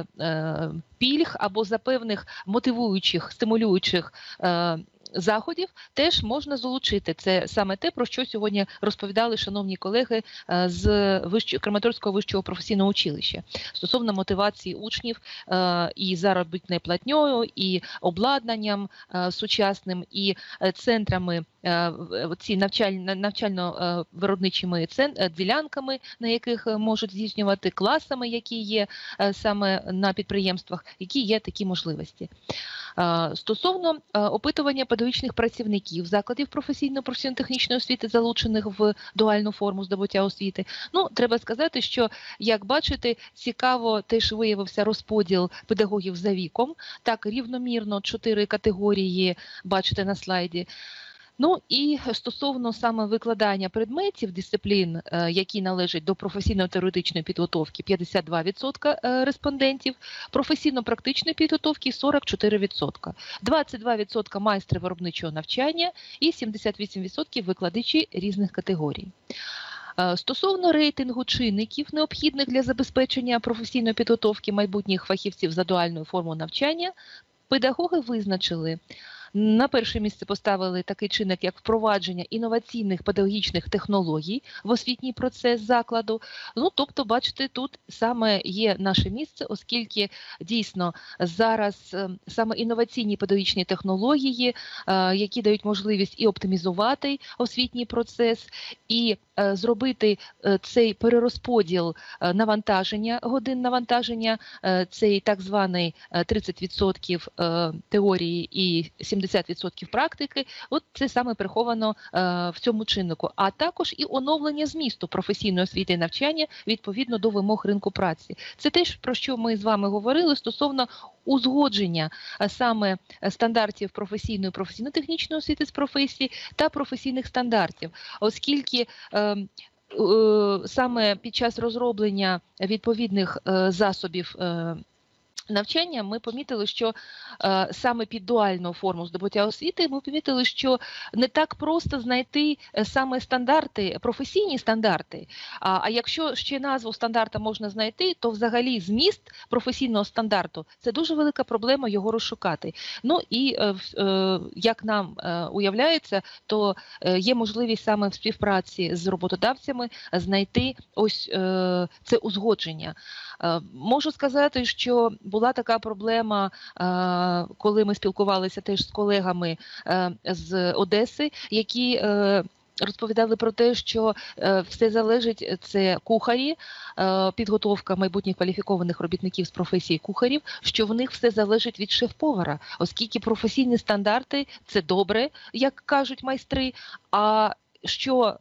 пільг або за певних мотивуючих, стимулюючих заходів теж можна залучити. Це саме те, про що сьогодні розповідали шановні колеги з Краматорського вищого професійного училища стосовно мотивації учнів і заробітною платньою, і обладнанням сучасним, і центрами, ці навчально-виробничими ділянками, на яких можуть здійснювати, класами, які є саме на підприємствах, які є такі можливості. Стосовно опитування педагогічних працівників закладів професійно-технічної освіти, залучених в дуальну форму здобуття освіти, ну, треба сказати, що, як бачите, цікаво теж виявився розподіл педагогів за віком, так рівномірно 4 категорії бачите на слайді. Ну і стосовно саме викладання предметів, дисциплін, які належать до професійно-теоретичної підготовки, 52% респондентів, професійно-практичної підготовки 44%, 22% майстри виробничого навчання і 78% викладачі різних категорій. Стосовно рейтингу чинників, необхідних для забезпечення професійної підготовки майбутніх фахівців за дуальною формою навчання, педагоги визначили, на перше місце поставили такий чинник, як впровадження інноваційних педагогічних технологій в освітній процес закладу. Ну, тобто, бачите, тут саме є наше місце, оскільки дійсно зараз саме інноваційні педагогічні технології, які дають можливість і оптимізувати освітній процес, і зробити цей перерозподіл навантаження, годин навантаження, цей так званий 30% теорії і 70% практики, от це саме приховано в цьому чиннику. А також і оновлення змісту професійної освіти і навчання відповідно до вимог ринку праці. Це теж, про що ми з вами говорили стосовно узгодження саме стандартів професійної, професійно-технічної освіти з професії та професійних стандартів, оскільки саме під час розроблення відповідних засобів навчання, ми помітили, що саме під дуальну форму здобуття освіти, ми помітили, що не так просто знайти саме стандарти, професійні стандарти. А якщо ще назву стандарта можна знайти, то взагалі зміст професійного стандарту – це дуже велика проблема його розшукати. Ну і як нам уявляється, то є можливість саме в співпраці з роботодавцями знайти ось це узгодження. Можу сказати, що була така проблема, коли ми спілкувалися теж з колегами з Одеси, які розповідали про те, що все залежить, це кухарі, підготовка майбутніх кваліфікованих робітників з професії кухарів, що в них все залежить від шеф-повара, оскільки професійні стандарти – це добре, як кажуть майстри, а що,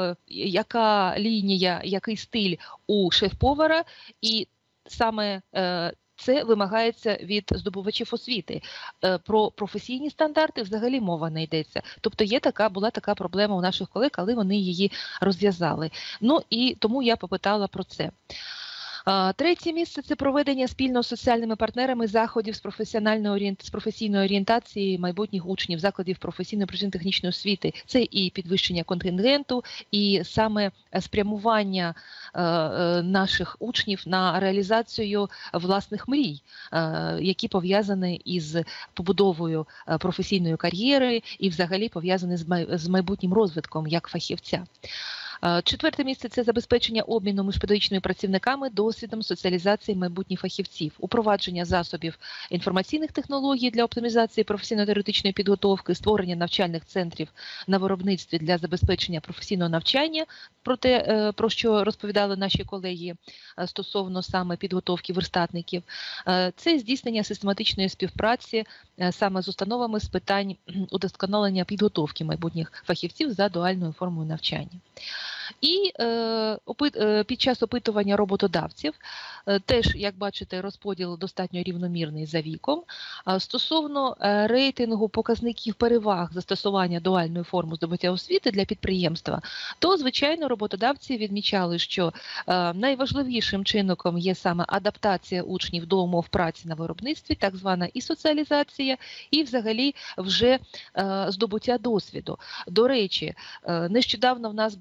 яка лінія, який стиль у шеф-повара, і саме це вимагається від здобувачів освіти. Про професійні стандарти взагалі мова не йдеться. Тобто була така проблема у наших колег, але вони її розв'язали. Ну і тому я попитала про це. Третє місце – це проведення спільно з соціальними партнерами заходів з професійної орієнтації майбутніх учнів закладів професійної професійно-технічної освіти. Це і підвищення контингенту, і саме спрямування наших учнів на реалізацію власних мрій, які пов'язані із побудовою професійної кар'єри і взагалі пов'язані з майбутнім розвитком як фахівця. Четверте місце – це забезпечення обміну між педагогічними працівниками досвідом соціалізації майбутніх фахівців, упровадження засобів інформаційних технологій для оптимізації професійно-теоретичної підготовки, створення навчальних центрів на виробництві для забезпечення професійного навчання, про те, про що розповідали наші колеги стосовно саме підготовки верстатників. Це здійснення систематичної співпраці саме з установами з питань удосконалення підготовки майбутніх фахівців за дуальною формою навчання. І під час опитування роботодавців, теж, як бачите, розподіл достатньо рівномірний за віком. Стосовно рейтингу показників переваг застосування дуальної форми здобуття освіти для підприємства, то, звичайно, роботодавці відмічали, що найважливішим чинником є саме адаптація учнів до умов праці на виробництві, так звана і соціалізація, і взагалі вже здобуття досвіду. До речі, нещодавно в нас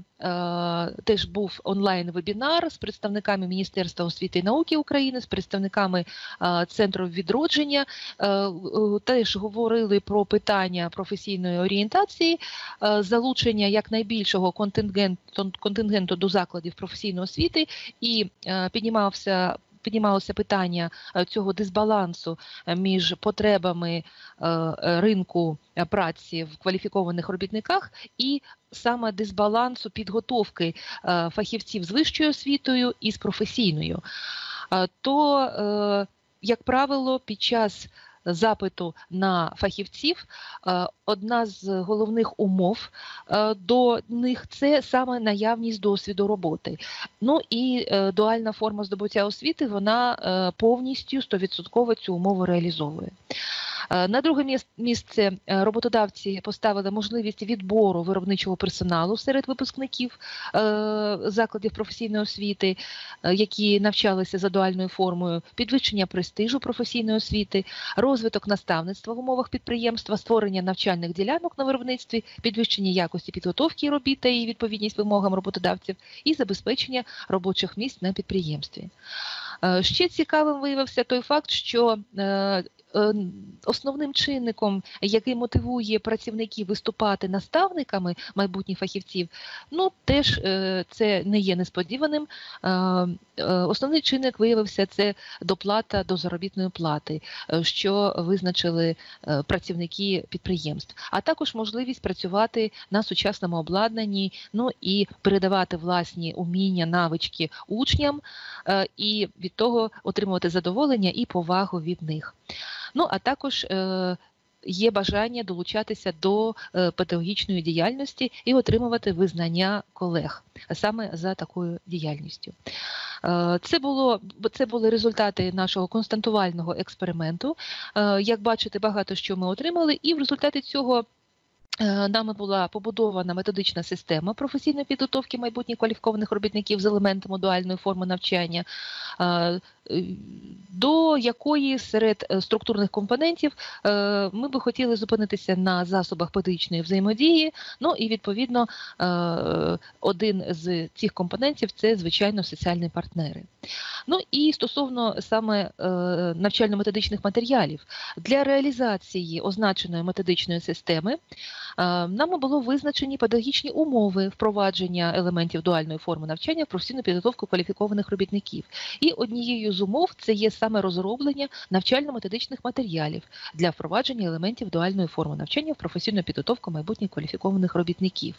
теж був онлайн-вебінар з представниками Міністерства освіти і науки України, з представниками Центру відродження. Теж говорили про питання професійної орієнтації, залучення якнайбільшого контингенту до закладів професійної освіти, і піднімалося питання цього дисбалансу між потребами ринку праці в кваліфікованих робітниках і саме дисбалансу підготовки фахівців з вищою освітою і з професійною. То, як правило, під час запиту на фахівців одна з головних умов до них – це саме наявність досвіду роботи. Ну і дуальна форма здобуття освіти, вона повністю 100% цю умову реалізовує. На друге місце роботодавці поставили можливість відбору виробничого персоналу серед випускників закладів професійної освіти, які навчалися за дуальною формою, підвищення престижу професійної освіти, розвиток наставництва в умовах підприємства, створення навчальних ділянок на виробництві, підвищення якості підготовки робіт та її відповідність вимогам роботодавців і забезпечення робочих місць на підприємстві. Ще цікавим виявився той факт, що основним чинником, який мотивує працівників виступати наставниками майбутніх фахівців, ну теж це не є несподіваним. Основний чинник виявився – це доплата до заробітної плати, що визначили працівники підприємств, а також можливість працювати на сучасному обладнанні, ну і передавати власні уміння, навички учням і від того отримувати задоволення і повагу від них. Ну, а також є бажання долучатися до педагогічної діяльності і отримувати визнання колег саме за такою діяльністю. Це були результати нашого константувального експерименту. Як бачите, багато що ми отримали, і в результаті цього нами була побудована методична система професійної підготовки майбутніх кваліфікованих робітників з елементами дуальної форми навчання. до якої серед структурних компонентів ми би хотіли зупинитися на засобах педагогічної взаємодії. Ну і відповідно один з цих компонентів – це, звичайно, соціальні партнери. Ну і стосовно саме навчально-методичних матеріалів, для реалізації означеної методичної системи нами було визначені педагогічні умови впровадження елементів дуальної форми навчання в професійну підготовку кваліфікованих робітників. І однією з умов це є саме розроблення навчально-методичних матеріалів для впровадження елементів дуальної форми навчання в професійну підготовку майбутніх кваліфікованих робітників.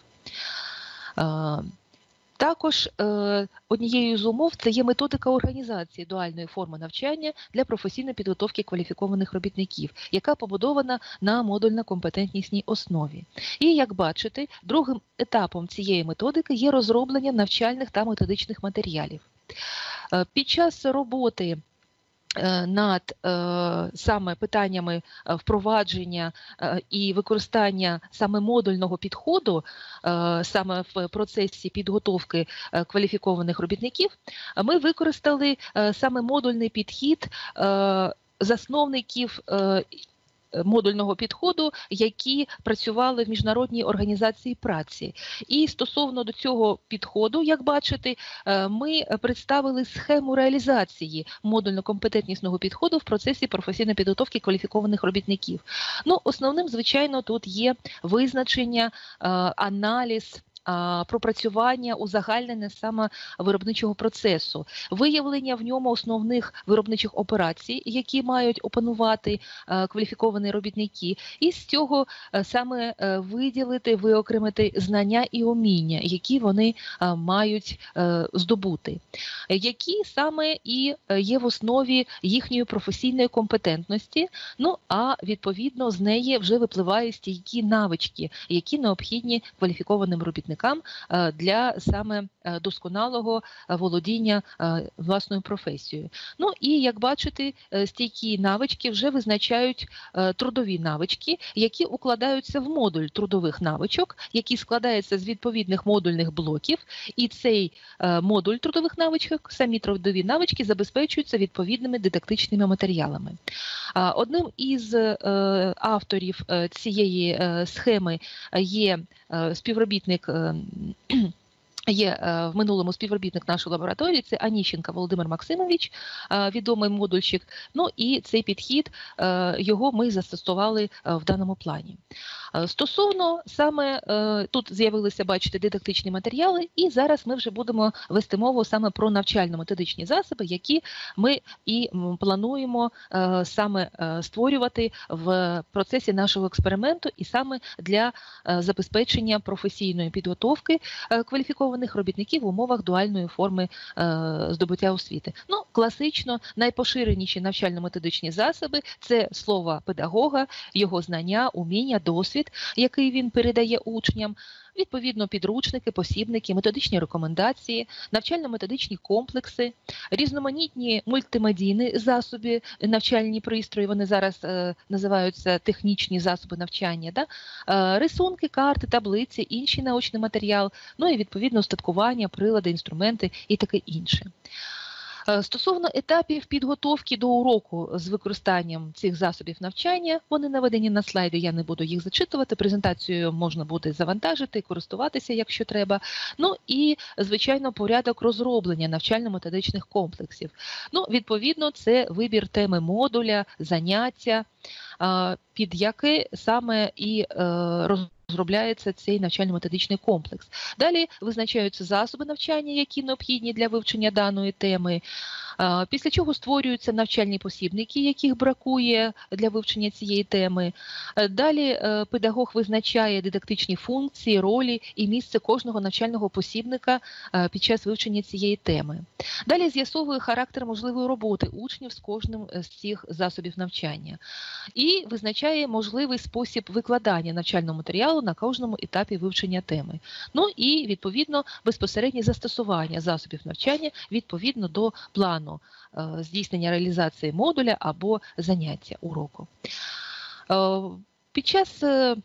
Також однією з умов це є методика організації дуальної форми навчання для професійної підготовки кваліфікованих робітників, яка побудована на модульно-компетентнісній основі. І, як бачите, другим етапом цієї методики є розроблення навчальних та методичних матеріалів. Під час роботи над саме питаннями впровадження і використання саме модульного підходу саме в процесі підготовки кваліфікованих робітників, ми використали саме модульний підхід засновників модульного підходу, які працювали в Міжнародній організації праці. І стосовно до цього підходу, як бачите, ми представили схему реалізації модульно-компетентнісного підходу в процесі професійної підготовки кваліфікованих робітників. Ну, основним, звичайно, тут є визначення, аналіз, пропрацювання, узагальнення саме виробничого процесу, виявлення в ньому основних виробничих операцій, які мають опанувати кваліфіковані робітники, і з цього саме виділити, виокремити знання і уміння, які вони мають здобути, які саме і є в основі їхньої професійної компетентності, ну а відповідно з неї вже випливають стійкі навички, які необхідні кваліфікованим робітникам для саме досконалого володіння власною професією. Ну і, як бачите, стійкі навички вже визначають трудові навички, які укладаються в модуль трудових навичок, який складається з відповідних модульних блоків, і цей модуль трудових навичок, самі трудові навички забезпечуються відповідними дидактичними матеріалами. Одним із авторів цієї схеми є співробітник, є в минулому співробітник нашої лабораторії, це Аніщенко Володимир Максимович, відомий модульщик. Ну і цей підхід, його ми застосували в даному плані. Стосовно саме, тут з'явилися, бачите, дидактичні матеріали, і зараз ми вже будемо вести мову саме про навчально-методичні засоби, які ми і плануємо саме створювати в процесі нашого експерименту, і саме для забезпечення професійної підготовки кваліфікованих робітників в умовах дуальної форми здобуття освіти. Ну, класично, найпоширеніші навчально-методичні засоби – це слово педагога, його знання, уміння, досвід, який він передає учням, відповідно підручники, посібники, методичні рекомендації, навчально-методичні комплекси, різноманітні мультимедійні засоби, навчальні пристрої, вони зараз називаються технічні засоби навчання, да? Рисунки, карти, таблиці, інший научний матеріал, ну і відповідно устаткування, прилади, інструменти і таке інше. Стосовно етапів підготовки до уроку з використанням цих засобів навчання, вони наведені на слайді, я не буду їх зачитувати, презентацію можна буде завантажити, користуватися, якщо треба. Ну і, звичайно, порядок розроблення навчально-методичних комплексів. Ну, відповідно, це вибір теми модуля, заняття, під яке саме і розробляється цей навчально-методичний комплекс. Далі визначаються засоби навчання, які необхідні для вивчення даної теми. Після чого створюються навчальні посібники, яких бракує для вивчення цієї теми. Далі педагог визначає дидактичні функції, ролі і місце кожного навчального посібника під час вивчення цієї теми. Далі з'ясовує характер можливої роботи учнів з кожним з цих засобів навчання. І визначає можливий спосіб викладання навчального матеріалу на кожному етапі вивчення теми. Ну і, відповідно, безпосереднє застосування засобів навчання відповідно до плану здійснення реалізації модуля або заняття уроку. Під час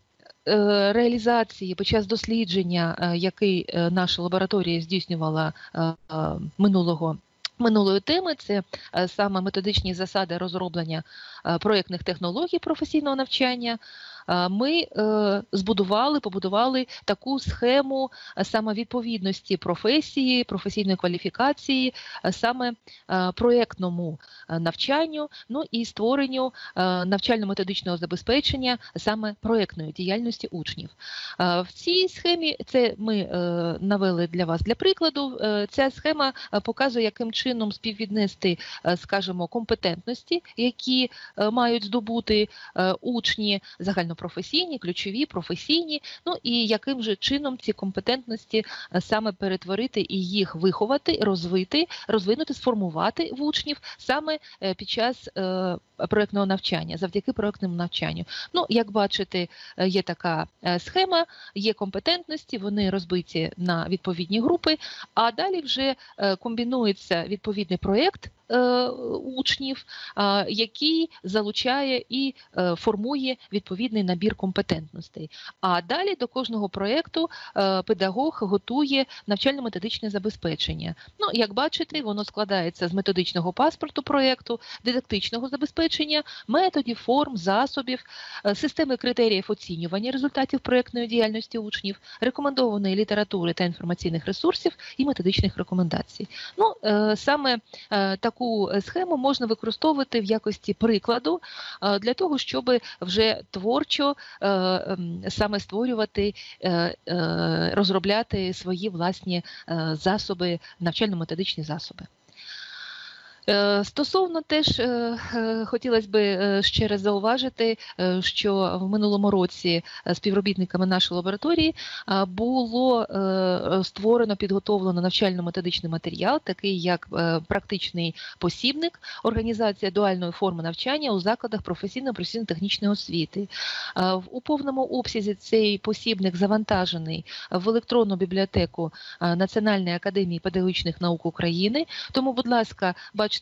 реалізації, під час дослідження, який наша лабораторія здійснювала минулого минулої теми, це саме методичні засади розроблення проєктних технологій професійного навчання, ми побудували таку схему саме відповідності професії, професійної кваліфікації, саме проєктному навчанню, ну і створенню навчально-методичного забезпечення саме проєктної діяльності учнів. В цій схемі, це ми навели для вас для прикладу, ця схема показує, яким чином співвіднести, скажімо, компетентності, які мають здобути учні загальнопрофесійні, ключові, професійні, ну і яким же чином ці компетентності саме перетворити і їх виховати, розвинути, сформувати в учнів саме під час проєктного навчання, завдяки проєктному навчанню. Ну, як бачите, є така схема, є компетентності, вони розбиті на відповідні групи, а далі вже комбінується відповідний проєкт учнів, який залучає і формує відповідний набір компетентностей. А далі до кожного проєкту педагог готує навчально-методичне забезпечення. Ну, як бачите, воно складається з методичного паспорту проєкту, дидактичного забезпечення, методів, форм, засобів, системи критеріїв оцінювання результатів проєктної діяльності учнів, рекомендованої літератури та інформаційних ресурсів і методичних рекомендацій. Ну, саме таку схему можна використовувати в якості прикладу для того, щоб вже творчо саме створювати, розробляти свої власні засоби, навчально-методичні засоби. Стосовно теж хотілося б ще раз зауважити, що в минулому році співробітниками нашої лабораторії було створено, підготовлено навчально-методичний матеріал, такий як практичний посібник організація дуальної форми навчання у закладах професійно-технічної освіти. У повному обсязі цей посібник завантажений в електронну бібліотеку Національної академії педагогічних наук України, тому, будь ласка, бачите,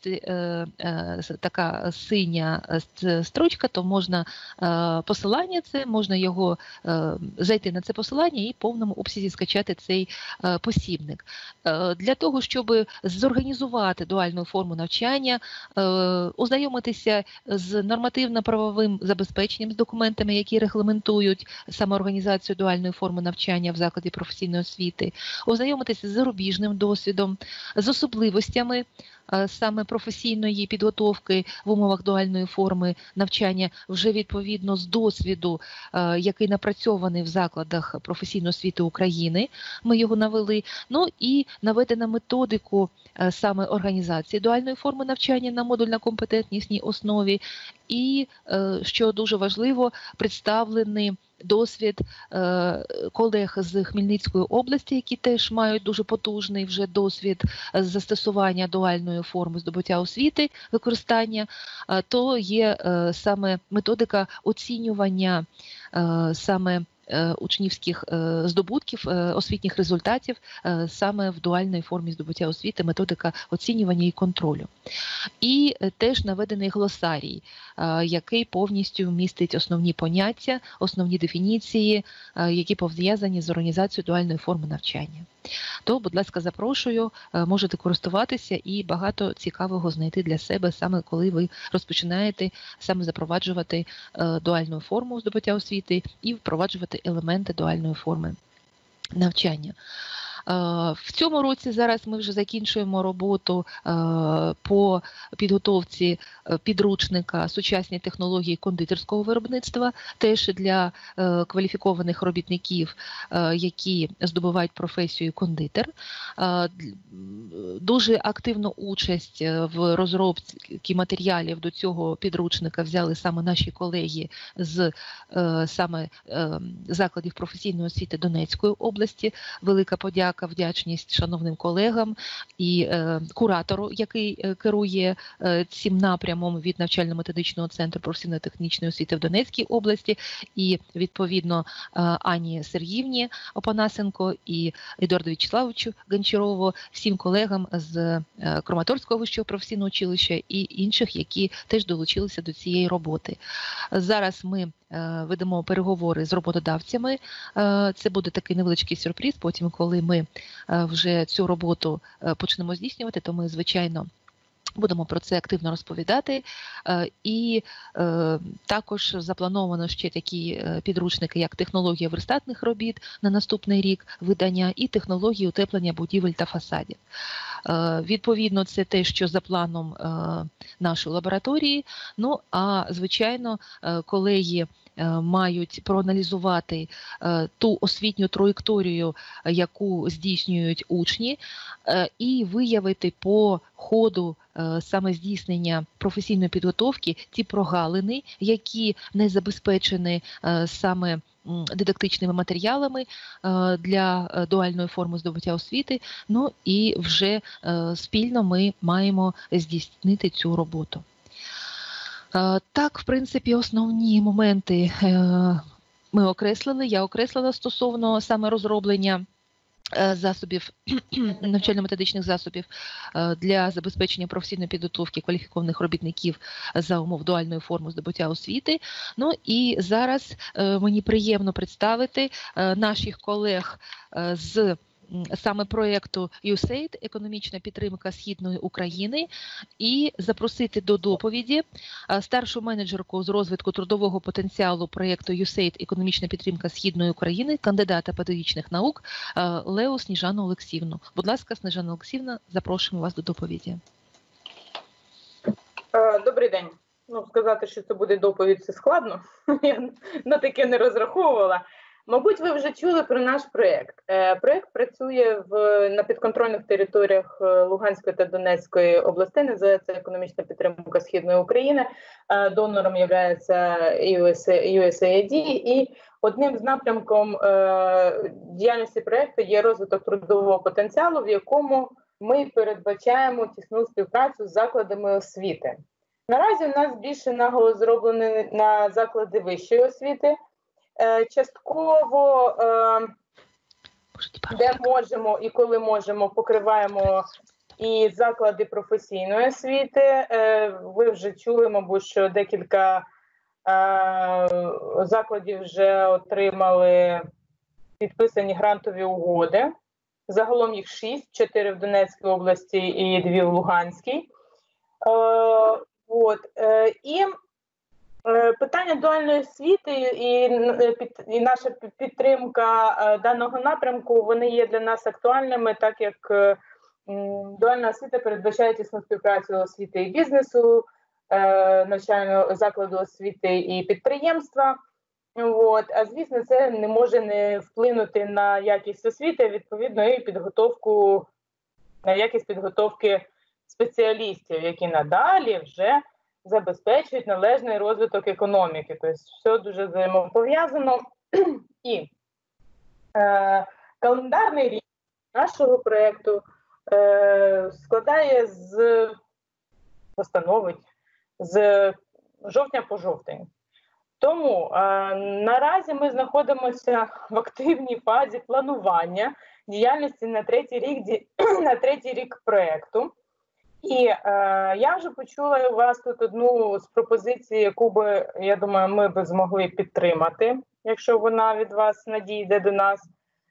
така синя строчка, то можна посилання це, можна його зайти на це посилання і в повному обсязі скачати цей посібник. Для того, щоб зорганізувати дуальну форму навчання, ознайомитися з нормативно-правовим забезпеченням, з документами, які регламентують саме організацію дуальної форми навчання в закладі професійної освіти, ознайомитися з зарубіжним досвідом, з особливостями саме професійної підготовки в умовах дуальної форми навчання вже відповідно з досвіду, який напрацьований в закладах професійної освіти України, ми його навели, ну і наведена методику саме організації дуальної форми навчання на модульно-компетентнісній основі і, що дуже важливо, представлений досвід колег з Хмельницької області, які теж мають дуже потужний вже досвід застосування дуальної форми здобуття освіти, використання, то є саме методика оцінювання саме учнівських здобутків, освітніх результатів саме в дуальній формі здобуття освіти, методика оцінювання і контролю. І теж наведений глосарій, який повністю містить основні поняття, основні дефініції, які пов'язані з організацією дуальної форми навчання. То, будь ласка, запрошую, можете користуватися і багато цікавого знайти для себе, саме коли ви розпочинаєте саме запроваджувати дуальну форму здобуття освіти і впроваджувати елементи дуальної форми навчання. В цьому році зараз ми вже закінчуємо роботу по підготовці підручника «Сучасні технології кондитерського виробництва», теж для кваліфікованих робітників, які здобувають професію кондитер. Дуже активну участь в розробці матеріалів до цього підручника взяли саме наші колеги з саме закладів професійної освіти Донецької області. Велика подяка, вдячність шановним колегам і куратору, який керує цим напрямом від навчально-методичного центру професійно-технічної освіти в Донецькій області, і відповідно Ані Сергіївні Опанасенко і Едуарду Вячеславовичу Гончарову, всім колегам з Краматорського вищого професійного училища і інших, які теж долучилися до цієї роботи. Зараз ми ведемо переговори з роботодавцями. Це буде такий невеличкий сюрприз. Потім, коли ми вже цю роботу почнемо здійснювати, то ми, звичайно, будемо про це активно розповідати. І також заплановано ще такі підручники, як технологія верстатних робіт на наступний рік видання і технології утеплення будівель та фасадів. Відповідно, це те, що за планом нашої лабораторії. Ну, а звичайно, колеги мають проаналізувати ту освітню траєкторію, яку здійснюють учні, і виявити по ходу саме здійснення професійної підготовки ті прогалини, які не забезпечені саме дидактичними матеріалами для дуальної форми здобуття освіти. Ну і вже спільно ми маємо здійснити цю роботу. Так, в принципі, основні моменти ми окреслили, я окреслила стосовно саме розроблення засобів, навчально-методичних засобів для забезпечення професійної підготовки кваліфікованих робітників за умов дуальної форми здобуття освіти. Ну і зараз мені приємно представити наших колег з саме проєкту USAID «Економічна підтримка Східної України» і запросити до доповіді старшу менеджерку з розвитку трудового потенціалу проєкту USAID «Економічна підтримка Східної України», кандидата педагогічних наук Лео Сніжану Олексіївну. Будь ласка, Сніжана Олексіївна, запрошуємо вас до доповіді. Добрий день. Ну, сказати, що це буде доповідь, це складно. Я на таке не розраховувала. Мабуть, ви вже чули про наш проєкт. Проєкт працює на підконтрольних територіях Луганської та Донецької областей, називається «Економічна підтримка Східної України». Донором є USAID, і одним з напрямком діяльності проєкту є розвиток трудового потенціалу, в якому ми передбачаємо тісну співпрацю з закладами освіти. Наразі у нас більше наголос зроблений на заклади вищої освіти. Частково, де можемо і коли можемо, покриваємо і заклади професійної освіти. Ви вже чули, мабуть, що декілька закладів вже отримали підписані грантові угоди. Загалом їх 6, 4 в Донецькій області і 2 в Луганській. І питання дуальної освіти і наша підтримка даного напрямку, вони є для нас актуальними, так як дуальна освіта передбачає тісну співпрацю освіти і бізнесу, навчального закладу освіти і підприємства. А звісно, це не може не вплинути на якість освіти, відповідно, і підготовку, на якість підготовки спеціалістів, які надалі вже забезпечують належний розвиток економіки. Тобто все дуже взаємопов'язано. І календарний рік нашого проєкту складає з жовтня по жовтень. Тому наразі ми знаходимося в активній фазі планування діяльності на третій рік проєкту. І я вже почула у вас тут одну з пропозицій, яку би, я думаю, ми б змогли підтримати, якщо вона від вас надійде до нас.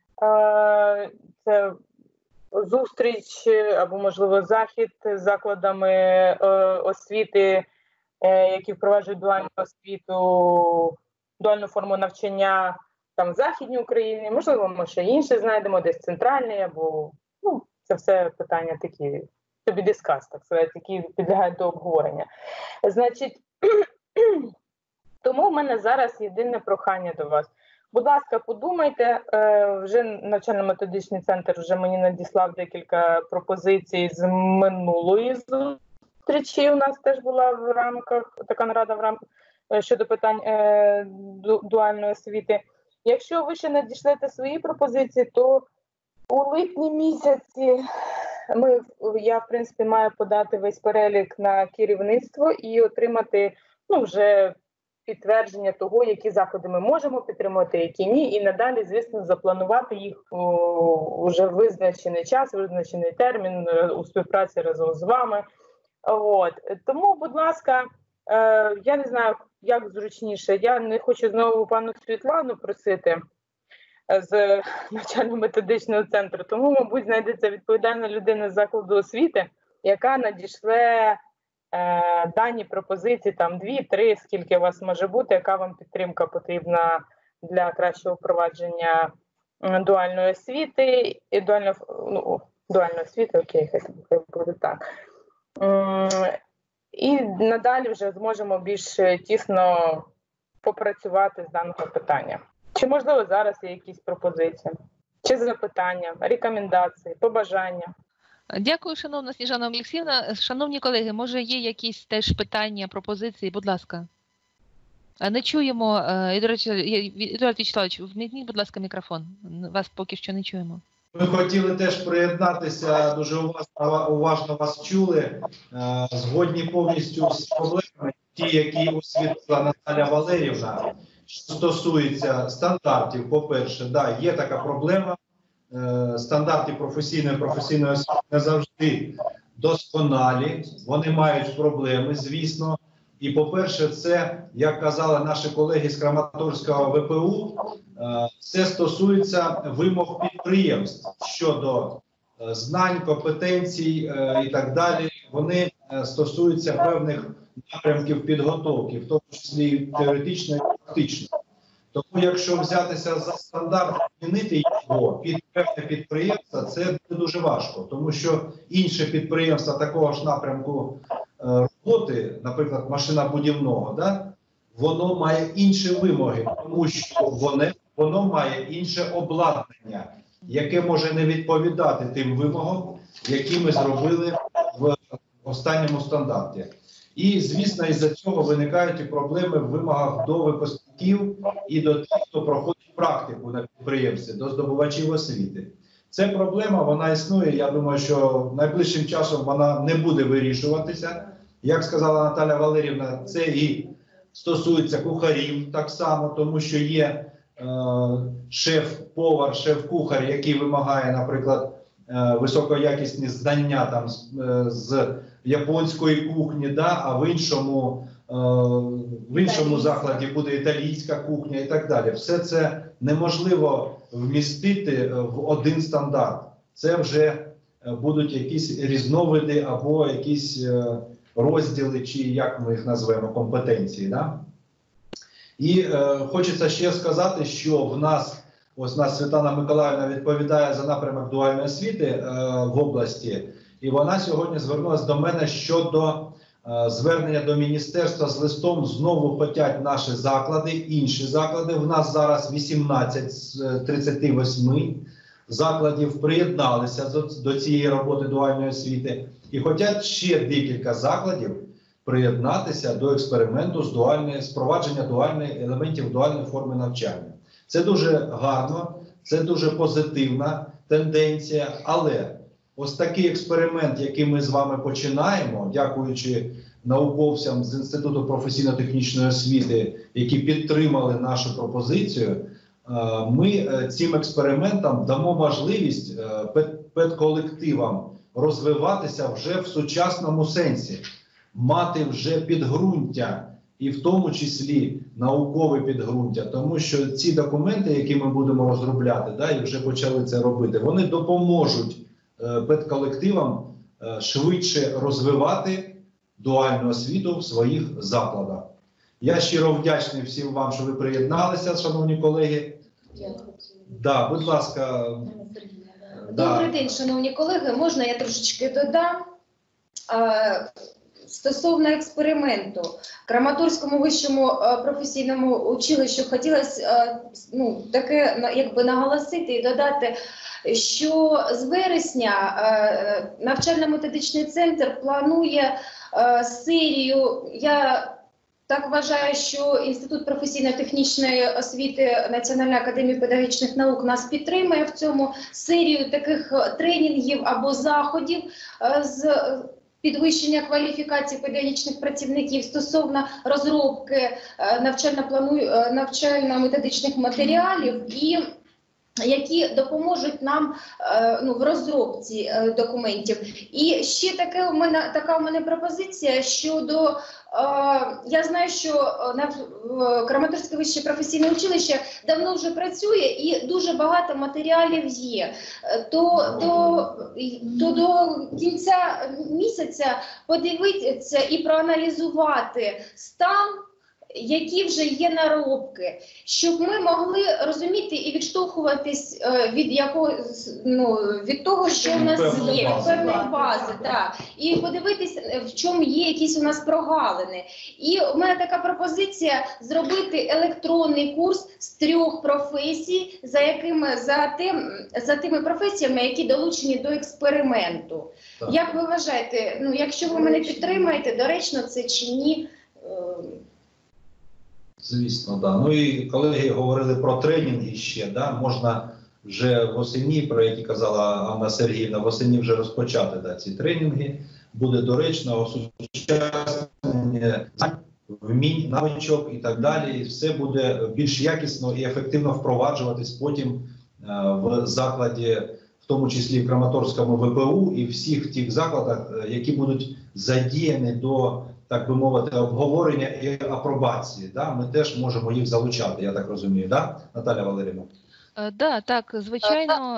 Це зустріч або, можливо, захід з закладами освіти, які впроваджують дуальну освіту, дуальну форму навчання там в Західній Україні. Можливо, ми ще інші знайдемо, десь центральний, або, це все питання такі, тобі дискас, так сказати, які підлягають до обговорення. Значить, тому в мене зараз єдине прохання до вас. Будь ласка, подумайте, вже навчально-методичний центр вже мені надіслав декілька пропозицій з минулої зустрічі. У нас теж була в рамках, така нарада в рамках щодо питань дуальної освіти. Якщо ви ще надішлете свої пропозиції, то у липні місяці я, в принципі, маю подати весь перелік на керівництво і отримати вже підтвердження того, які заходи ми можемо підтримувати, які ні, і надалі, звісно, запланувати їх уже визначений час, визначений термін у співпраці разом з вами. Тому, будь ласка, Я не знаю, як зручніше. Я не хочу знову пану Світлану просити з навчально-методичного центру, тому, мабуть, знайдеться відповідальна людина з закладу освіти, яка надішле дані пропозиції, там 2-3, скільки у вас може бути, яка вам підтримка потрібна для кращого впровадження дуальної освіти, і дуальної освіти, окей, хай буде так. І надалі вже зможемо більш тісно попрацювати з даного питання. Чи, можливо, зараз є якісь пропозиції? Чи запитання, рекомендації, побажання? Дякую, шановна Сніжана Олексіївна. Шановні колеги, може є якісь теж питання, пропозиції? Будь ласка. Не чуємо. Едуард Вячеславович, вмітніть, будь ласка, мікрофон. Вас поки що не чуємо. Ми хотіли теж приєднатися, дуже уважно вас чули, згодні повністю з проблемами, ті, які освітлила Наталя Валерівна, що стосується стандартів. По-перше, да, є така проблема, стандарти професійної освіти не завжди досконалі, вони мають проблеми, звісно. І, по-перше, це, як казали наші колеги з Краматорського ВПУ, це стосується вимог підприємств щодо знань, компетенцій і так далі. Вони стосуються певних напрямків підготовки, в тому числі і теоретично, і практично. Тому, якщо взятися за стандарт, змінити його під певне підприємство, це дуже важко, тому що інші підприємства такого ж напрямку роботи, наприклад, машинобудівного, да, воно має інші вимоги, тому що воно має інше обладнання, яке може не відповідати тим вимогам, які ми зробили в останньому стандарті. І, звісно, із-за цього виникають і проблеми в вимогах до випускників і до тих, хто проходить практику на підприємстві, до здобувачів освіти. Це проблема, вона існує, я думаю, що найближчим часом вона не буде вирішуватися. Як сказала Наталя Валерівна, це і стосується кухарів так само, тому що є шеф-повар, шеф-кухар, який вимагає, наприклад, високоякісні знання там, з японської кухні, да, а в іншому закладі буде італійська кухня і так далі. Все це неможливо вмістити в один стандарт. Це вже будуть якісь різновиди або якісь розділи, чи як ми їх назвемо, компетенції. Да? І хочеться ще сказати, що в нас, ось нас Світлана Миколаївна відповідає за напрямок дуальної освіти в області, і вона сьогодні звернулася до мене щодо звернення до міністерства з листом. Знову хочуть наші заклади, інші заклади. В нас зараз 18 з 38 закладів приєдналися до цієї роботи дуальної освіти. І хочуть ще декілька закладів приєднатися до експерименту з впровадження елементів дуальної форми навчання. Це дуже гарно, це дуже позитивна тенденція, але ось такий експеримент, який ми з вами починаємо, дякуючи науковцям з Інституту професійно-технічної освіти, які підтримали нашу пропозицію, ми цим експериментом дамо можливість педколективам розвиватися вже в сучасному сенсі, мати вже підґрунтя, і в тому числі наукове підґрунтя, тому що ці документи, які ми будемо розробляти, да, і вже почали це робити, вони допоможуть педколективам швидше розвивати дуальну освіту в своїх закладах. Я щиро вдячний всім вам, що ви приєдналися, шановні колеги. Да, будь ласка. Добрий день, шановні колеги. Можна я трошечки додам? Стосовно експерименту, Краматорському вищому професійному училищу хотілося таке якби наголосити і додати, що з вересня навчально-методичний центр планує серію, я так вважаю, що Інститут професійно-технічної освіти Національної академії педагогічних наук нас підтримує в цьому, серію таких тренінгів або заходів з підвищення кваліфікації педагогічних працівників стосовно розробки навчально-методичних матеріалів і які допоможуть нам в розробці документів. І ще така у мене пропозиція щодо, я знаю, що Краматорське вище професійне училище давно вже працює і дуже багато матеріалів є. То до кінця місяця подивитися і проаналізувати стан, які вже є наробки, щоб ми могли розуміти і відштовхуватись від того, що в нас є, від певної бази, так, і подивитись, в чому є якісь у нас прогалини. І у мене така пропозиція зробити електронний курс з 3 професій, за тими професіями, які долучені до експерименту. Так. Як ви вважаєте, якщо ви мене підтримаєте, доречно це чи ні? Звісно, да. Ну і колеги говорили про тренінги ще, да, можна вже восені, про які казала Анна Сергіївна, восені вже розпочати ці тренінги. Буде доречно осучаснення вмінь, навичок і так далі. І все буде більш якісно і ефективно впроваджуватись потім в закладі, в тому числі в Краматорському ВПУ і всіх тих закладах, які будуть задіяні до, так би мовити, обговорення і апробації. Да? Ми теж можемо їх залучати, я так розумію, да? Наталя Валеріївна? Да, так, звичайно,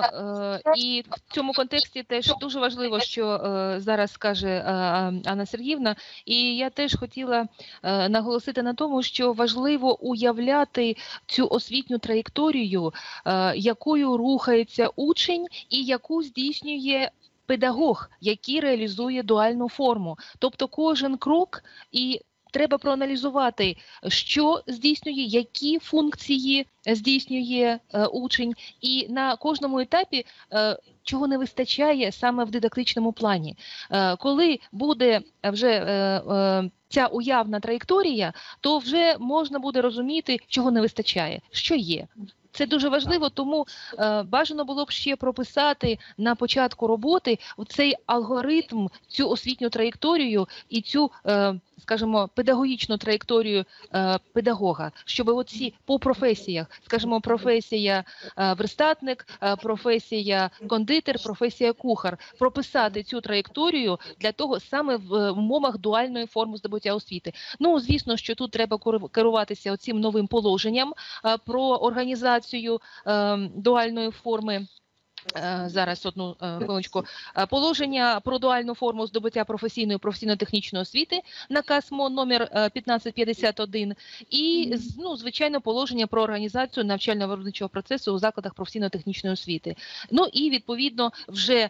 і в цьому контексті теж дуже важливо, що зараз скаже Анна Сергіївна, і я теж хотіла наголосити на тому, що важливо уявляти цю освітню траєкторію, якою рухається учень і яку здійснює педагог, який реалізує дуальну форму. Тобто кожен крок і треба проаналізувати, що здійснює, які функції здійснює учень, і на кожному етапі чого не вистачає саме в дидактичному плані. Коли буде вже ця уявна траєкторія, то вже можна буде розуміти, чого не вистачає, що є. Це дуже важливо, тому бажано було б ще прописати на початку роботи цей алгоритм, цю освітню траєкторію і цю, скажімо, педагогічну траєкторію педагога, щоб оці по професіях, скажімо, професія верстатник, професія кондитер, професія кухар, прописати цю траєкторію для того саме в умовах дуальної форми здобуття освіти. Ну, звісно, що тут треба керуватися оцим новим положенням про організацію дуальної форми. Зараз одну хвилиночку. Положення про дуальну форму здобуття професійної професійно-технічної освіти, наказ МОН номер 1551 і, звичайно, положення про організацію навчально-виробничого процесу у закладах професійно-технічної освіти. Ну і, відповідно, вже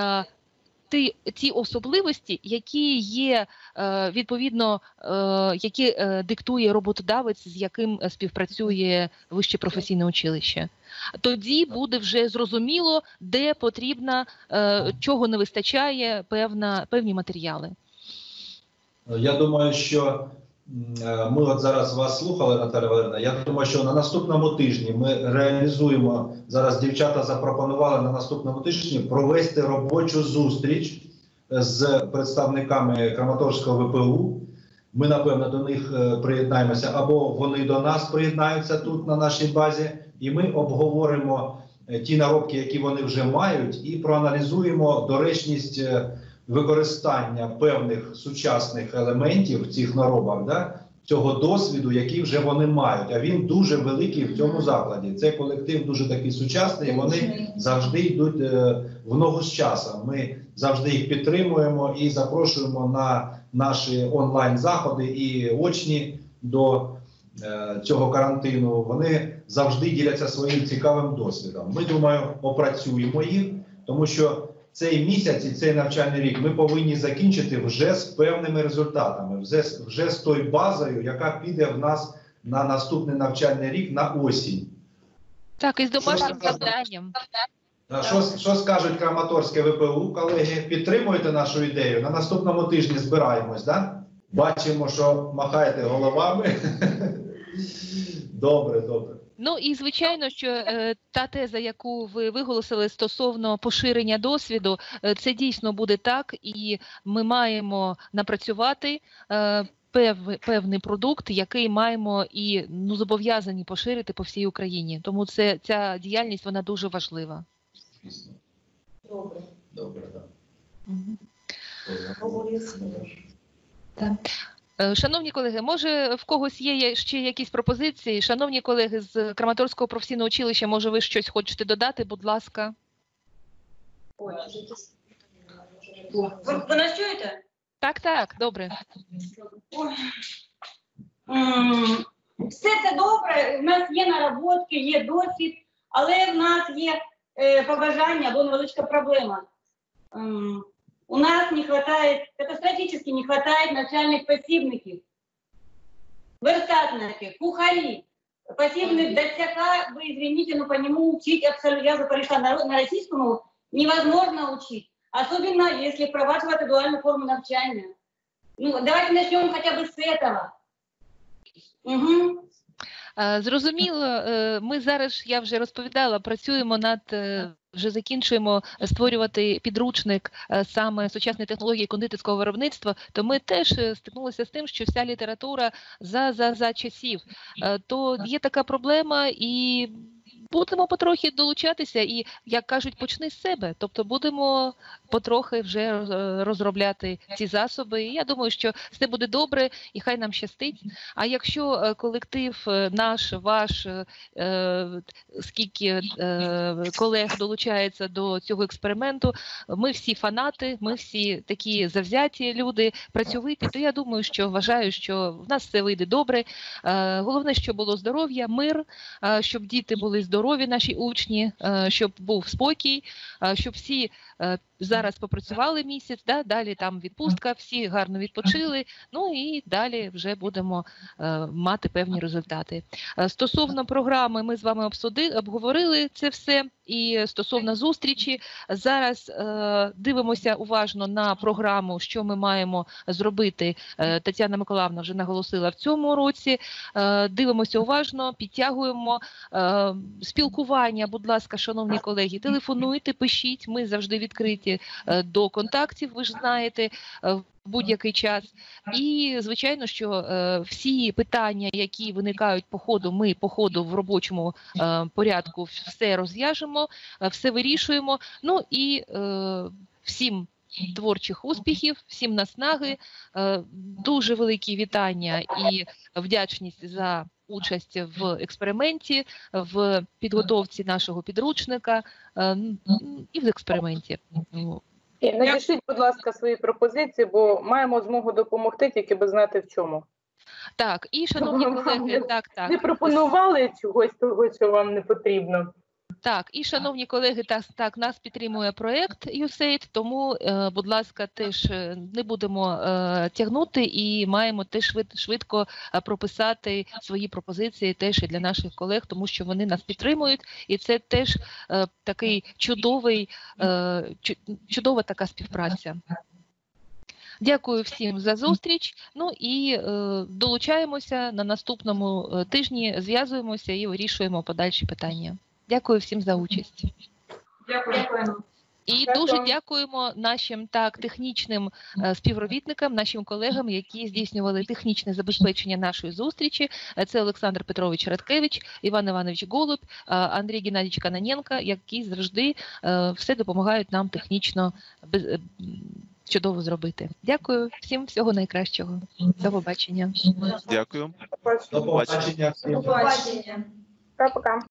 ті особливості, які є, відповідно, які диктує роботодавець, з яким співпрацює вище професійне училище. Тоді буде вже зрозуміло, де потрібно, чого не вистачає, певні матеріали. Я думаю, що ми от зараз вас слухали, Наталя Валеріївна. Я думаю, що на наступному тижні ми реалізуємо, зараз дівчата запропонували на наступному тижні провести робочу зустріч з представниками Краматорського ВПУ. Ми, напевно, до них приєднаємося, або вони до нас приєднаються тут на нашій базі, і ми обговоримо ті наробки, які вони вже мають, і проаналізуємо доречність використання певних сучасних елементів в цих наробах, да, цього досвіду, який вже вони мають. А він дуже великий в цьому закладі. Цей колектив дуже такий сучасний, і вони завжди йдуть в ногу з часом. Ми завжди їх підтримуємо і запрошуємо на наші онлайн-заходи і очні до цього карантину. Вони завжди діляться своїм цікавим досвідом. Ми, думаю, опрацюємо їх, тому що цей місяць і цей навчальний рік ми повинні закінчити вже з певними результатами, вже з тою базою, яка піде в нас на наступний навчальний рік на осінь. Так, і з домашнім завданням. Що скажуть Краматорське ВПУ, колеги? Підтримуєте нашу ідею? На наступному тижні збираємось, да? Бачимо, що махаєте головами. Добре, добре. Ну і звичайно, що та теза, яку ви виголосили стосовно поширення досвіду, це дійсно буде так, і ми маємо напрацювати певний продукт, який маємо і зобов'язані поширити по всій Україні. Тому ця діяльність вона дуже важлива. Добре, так. Так. Шановні колеги, може в когось є ще якісь пропозиції? Шановні колеги з Краматорського професійного училища, може ви щось хочете додати, будь ласка. Ви нас чуєте? Так, добре. Все це добре, в нас є наработки, є досвід, але в нас є побажання або невеличка проблема. У нас не хватает, катастрофически не хватает начальных посібників, верстатники, кухари. Посібник досяка, вы извините, но по нему учить абсолютно, я уже перешла на российскому, невозможно учить. Особенно, если впроваджувати дуальну форму навчання. Ну, давайте начнем хотя бы с этого. Угу. Зрозуміло, ми зараз, я вже розповідала, працюємо над, вже закінчуємо створювати підручник саме сучасної технології кондитерського виробництва, то ми теж стикнулися з тим, що вся література за часів. То є така проблема і будемо потрохи долучатися і, як кажуть, почни з себе. Тобто будемо потрохи вже розробляти ці засоби. І я думаю, що все буде добре і хай нам щастить. А якщо колектив наш, ваш, скільки колег долучається до цього експерименту, ми всі фанати, ми всі такі завзяті люди, працьовиті, то я думаю, вважаю, що в нас все вийде добре. Головне, щоб було здоров'я, мир, щоб діти були здорові, наші учні, щоб був спокій, щоб всі зараз попрацювали місяць, далі там відпустка, всі гарно відпочили, ну і далі вже будемо мати певні результати. Стосовно програми, ми з вами обговорили це все, і стосовно зустрічі, зараз дивимося уважно на програму, що ми маємо зробити. Тетяна Миколаївна вже наголосила в цьому році. Дивимося уважно, підтягуємо. Спілкування, будь ласка, шановні колеги, телефонуйте, пишіть, ми завжди відкриті до контактів, ви ж знаєте, в будь-який час. І, звичайно, що всі питання, які виникають по ходу, ми по ходу в робочому порядку все розв'яжемо, все вирішуємо. Ну і всім творчих успіхів, всім наснаги, дуже великі вітання і вдячність за участь в експерименті, в підготовці нашого підручника і в експерименті. І надішліть, будь ласка, свої пропозиції, бо маємо змогу допомогти, тільки би знати в чому. Так, і, шановні колеги, так. Не пропонували чогось того, що вам не потрібно. Так, і, шановні колеги, так, нас підтримує проєкт USAID, тому, будь ласка, теж не будемо тягнути і маємо теж швидко прописати свої пропозиції теж і для наших колег, тому що вони нас підтримують, і це теж такий чудова така співпраця. Дякую всім за зустріч, ну і долучаємося на наступному тижні, зв'язуємося і вирішуємо подальші питання. Дякую всім за участь. Дякуємо. І дуже дякуємо нашим технічним співробітникам, нашим колегам, які здійснювали технічне забезпечення нашої зустрічі. Це Олександр Петрович Радкевич, Іван Іванович Голуб, Андрій Геннадійович Каноненко, які завжди все допомагають нам технічно чудово зробити. Дякую всім, всього найкращого. До побачення. Дякую. До побачення. До побачення. Пока-пока.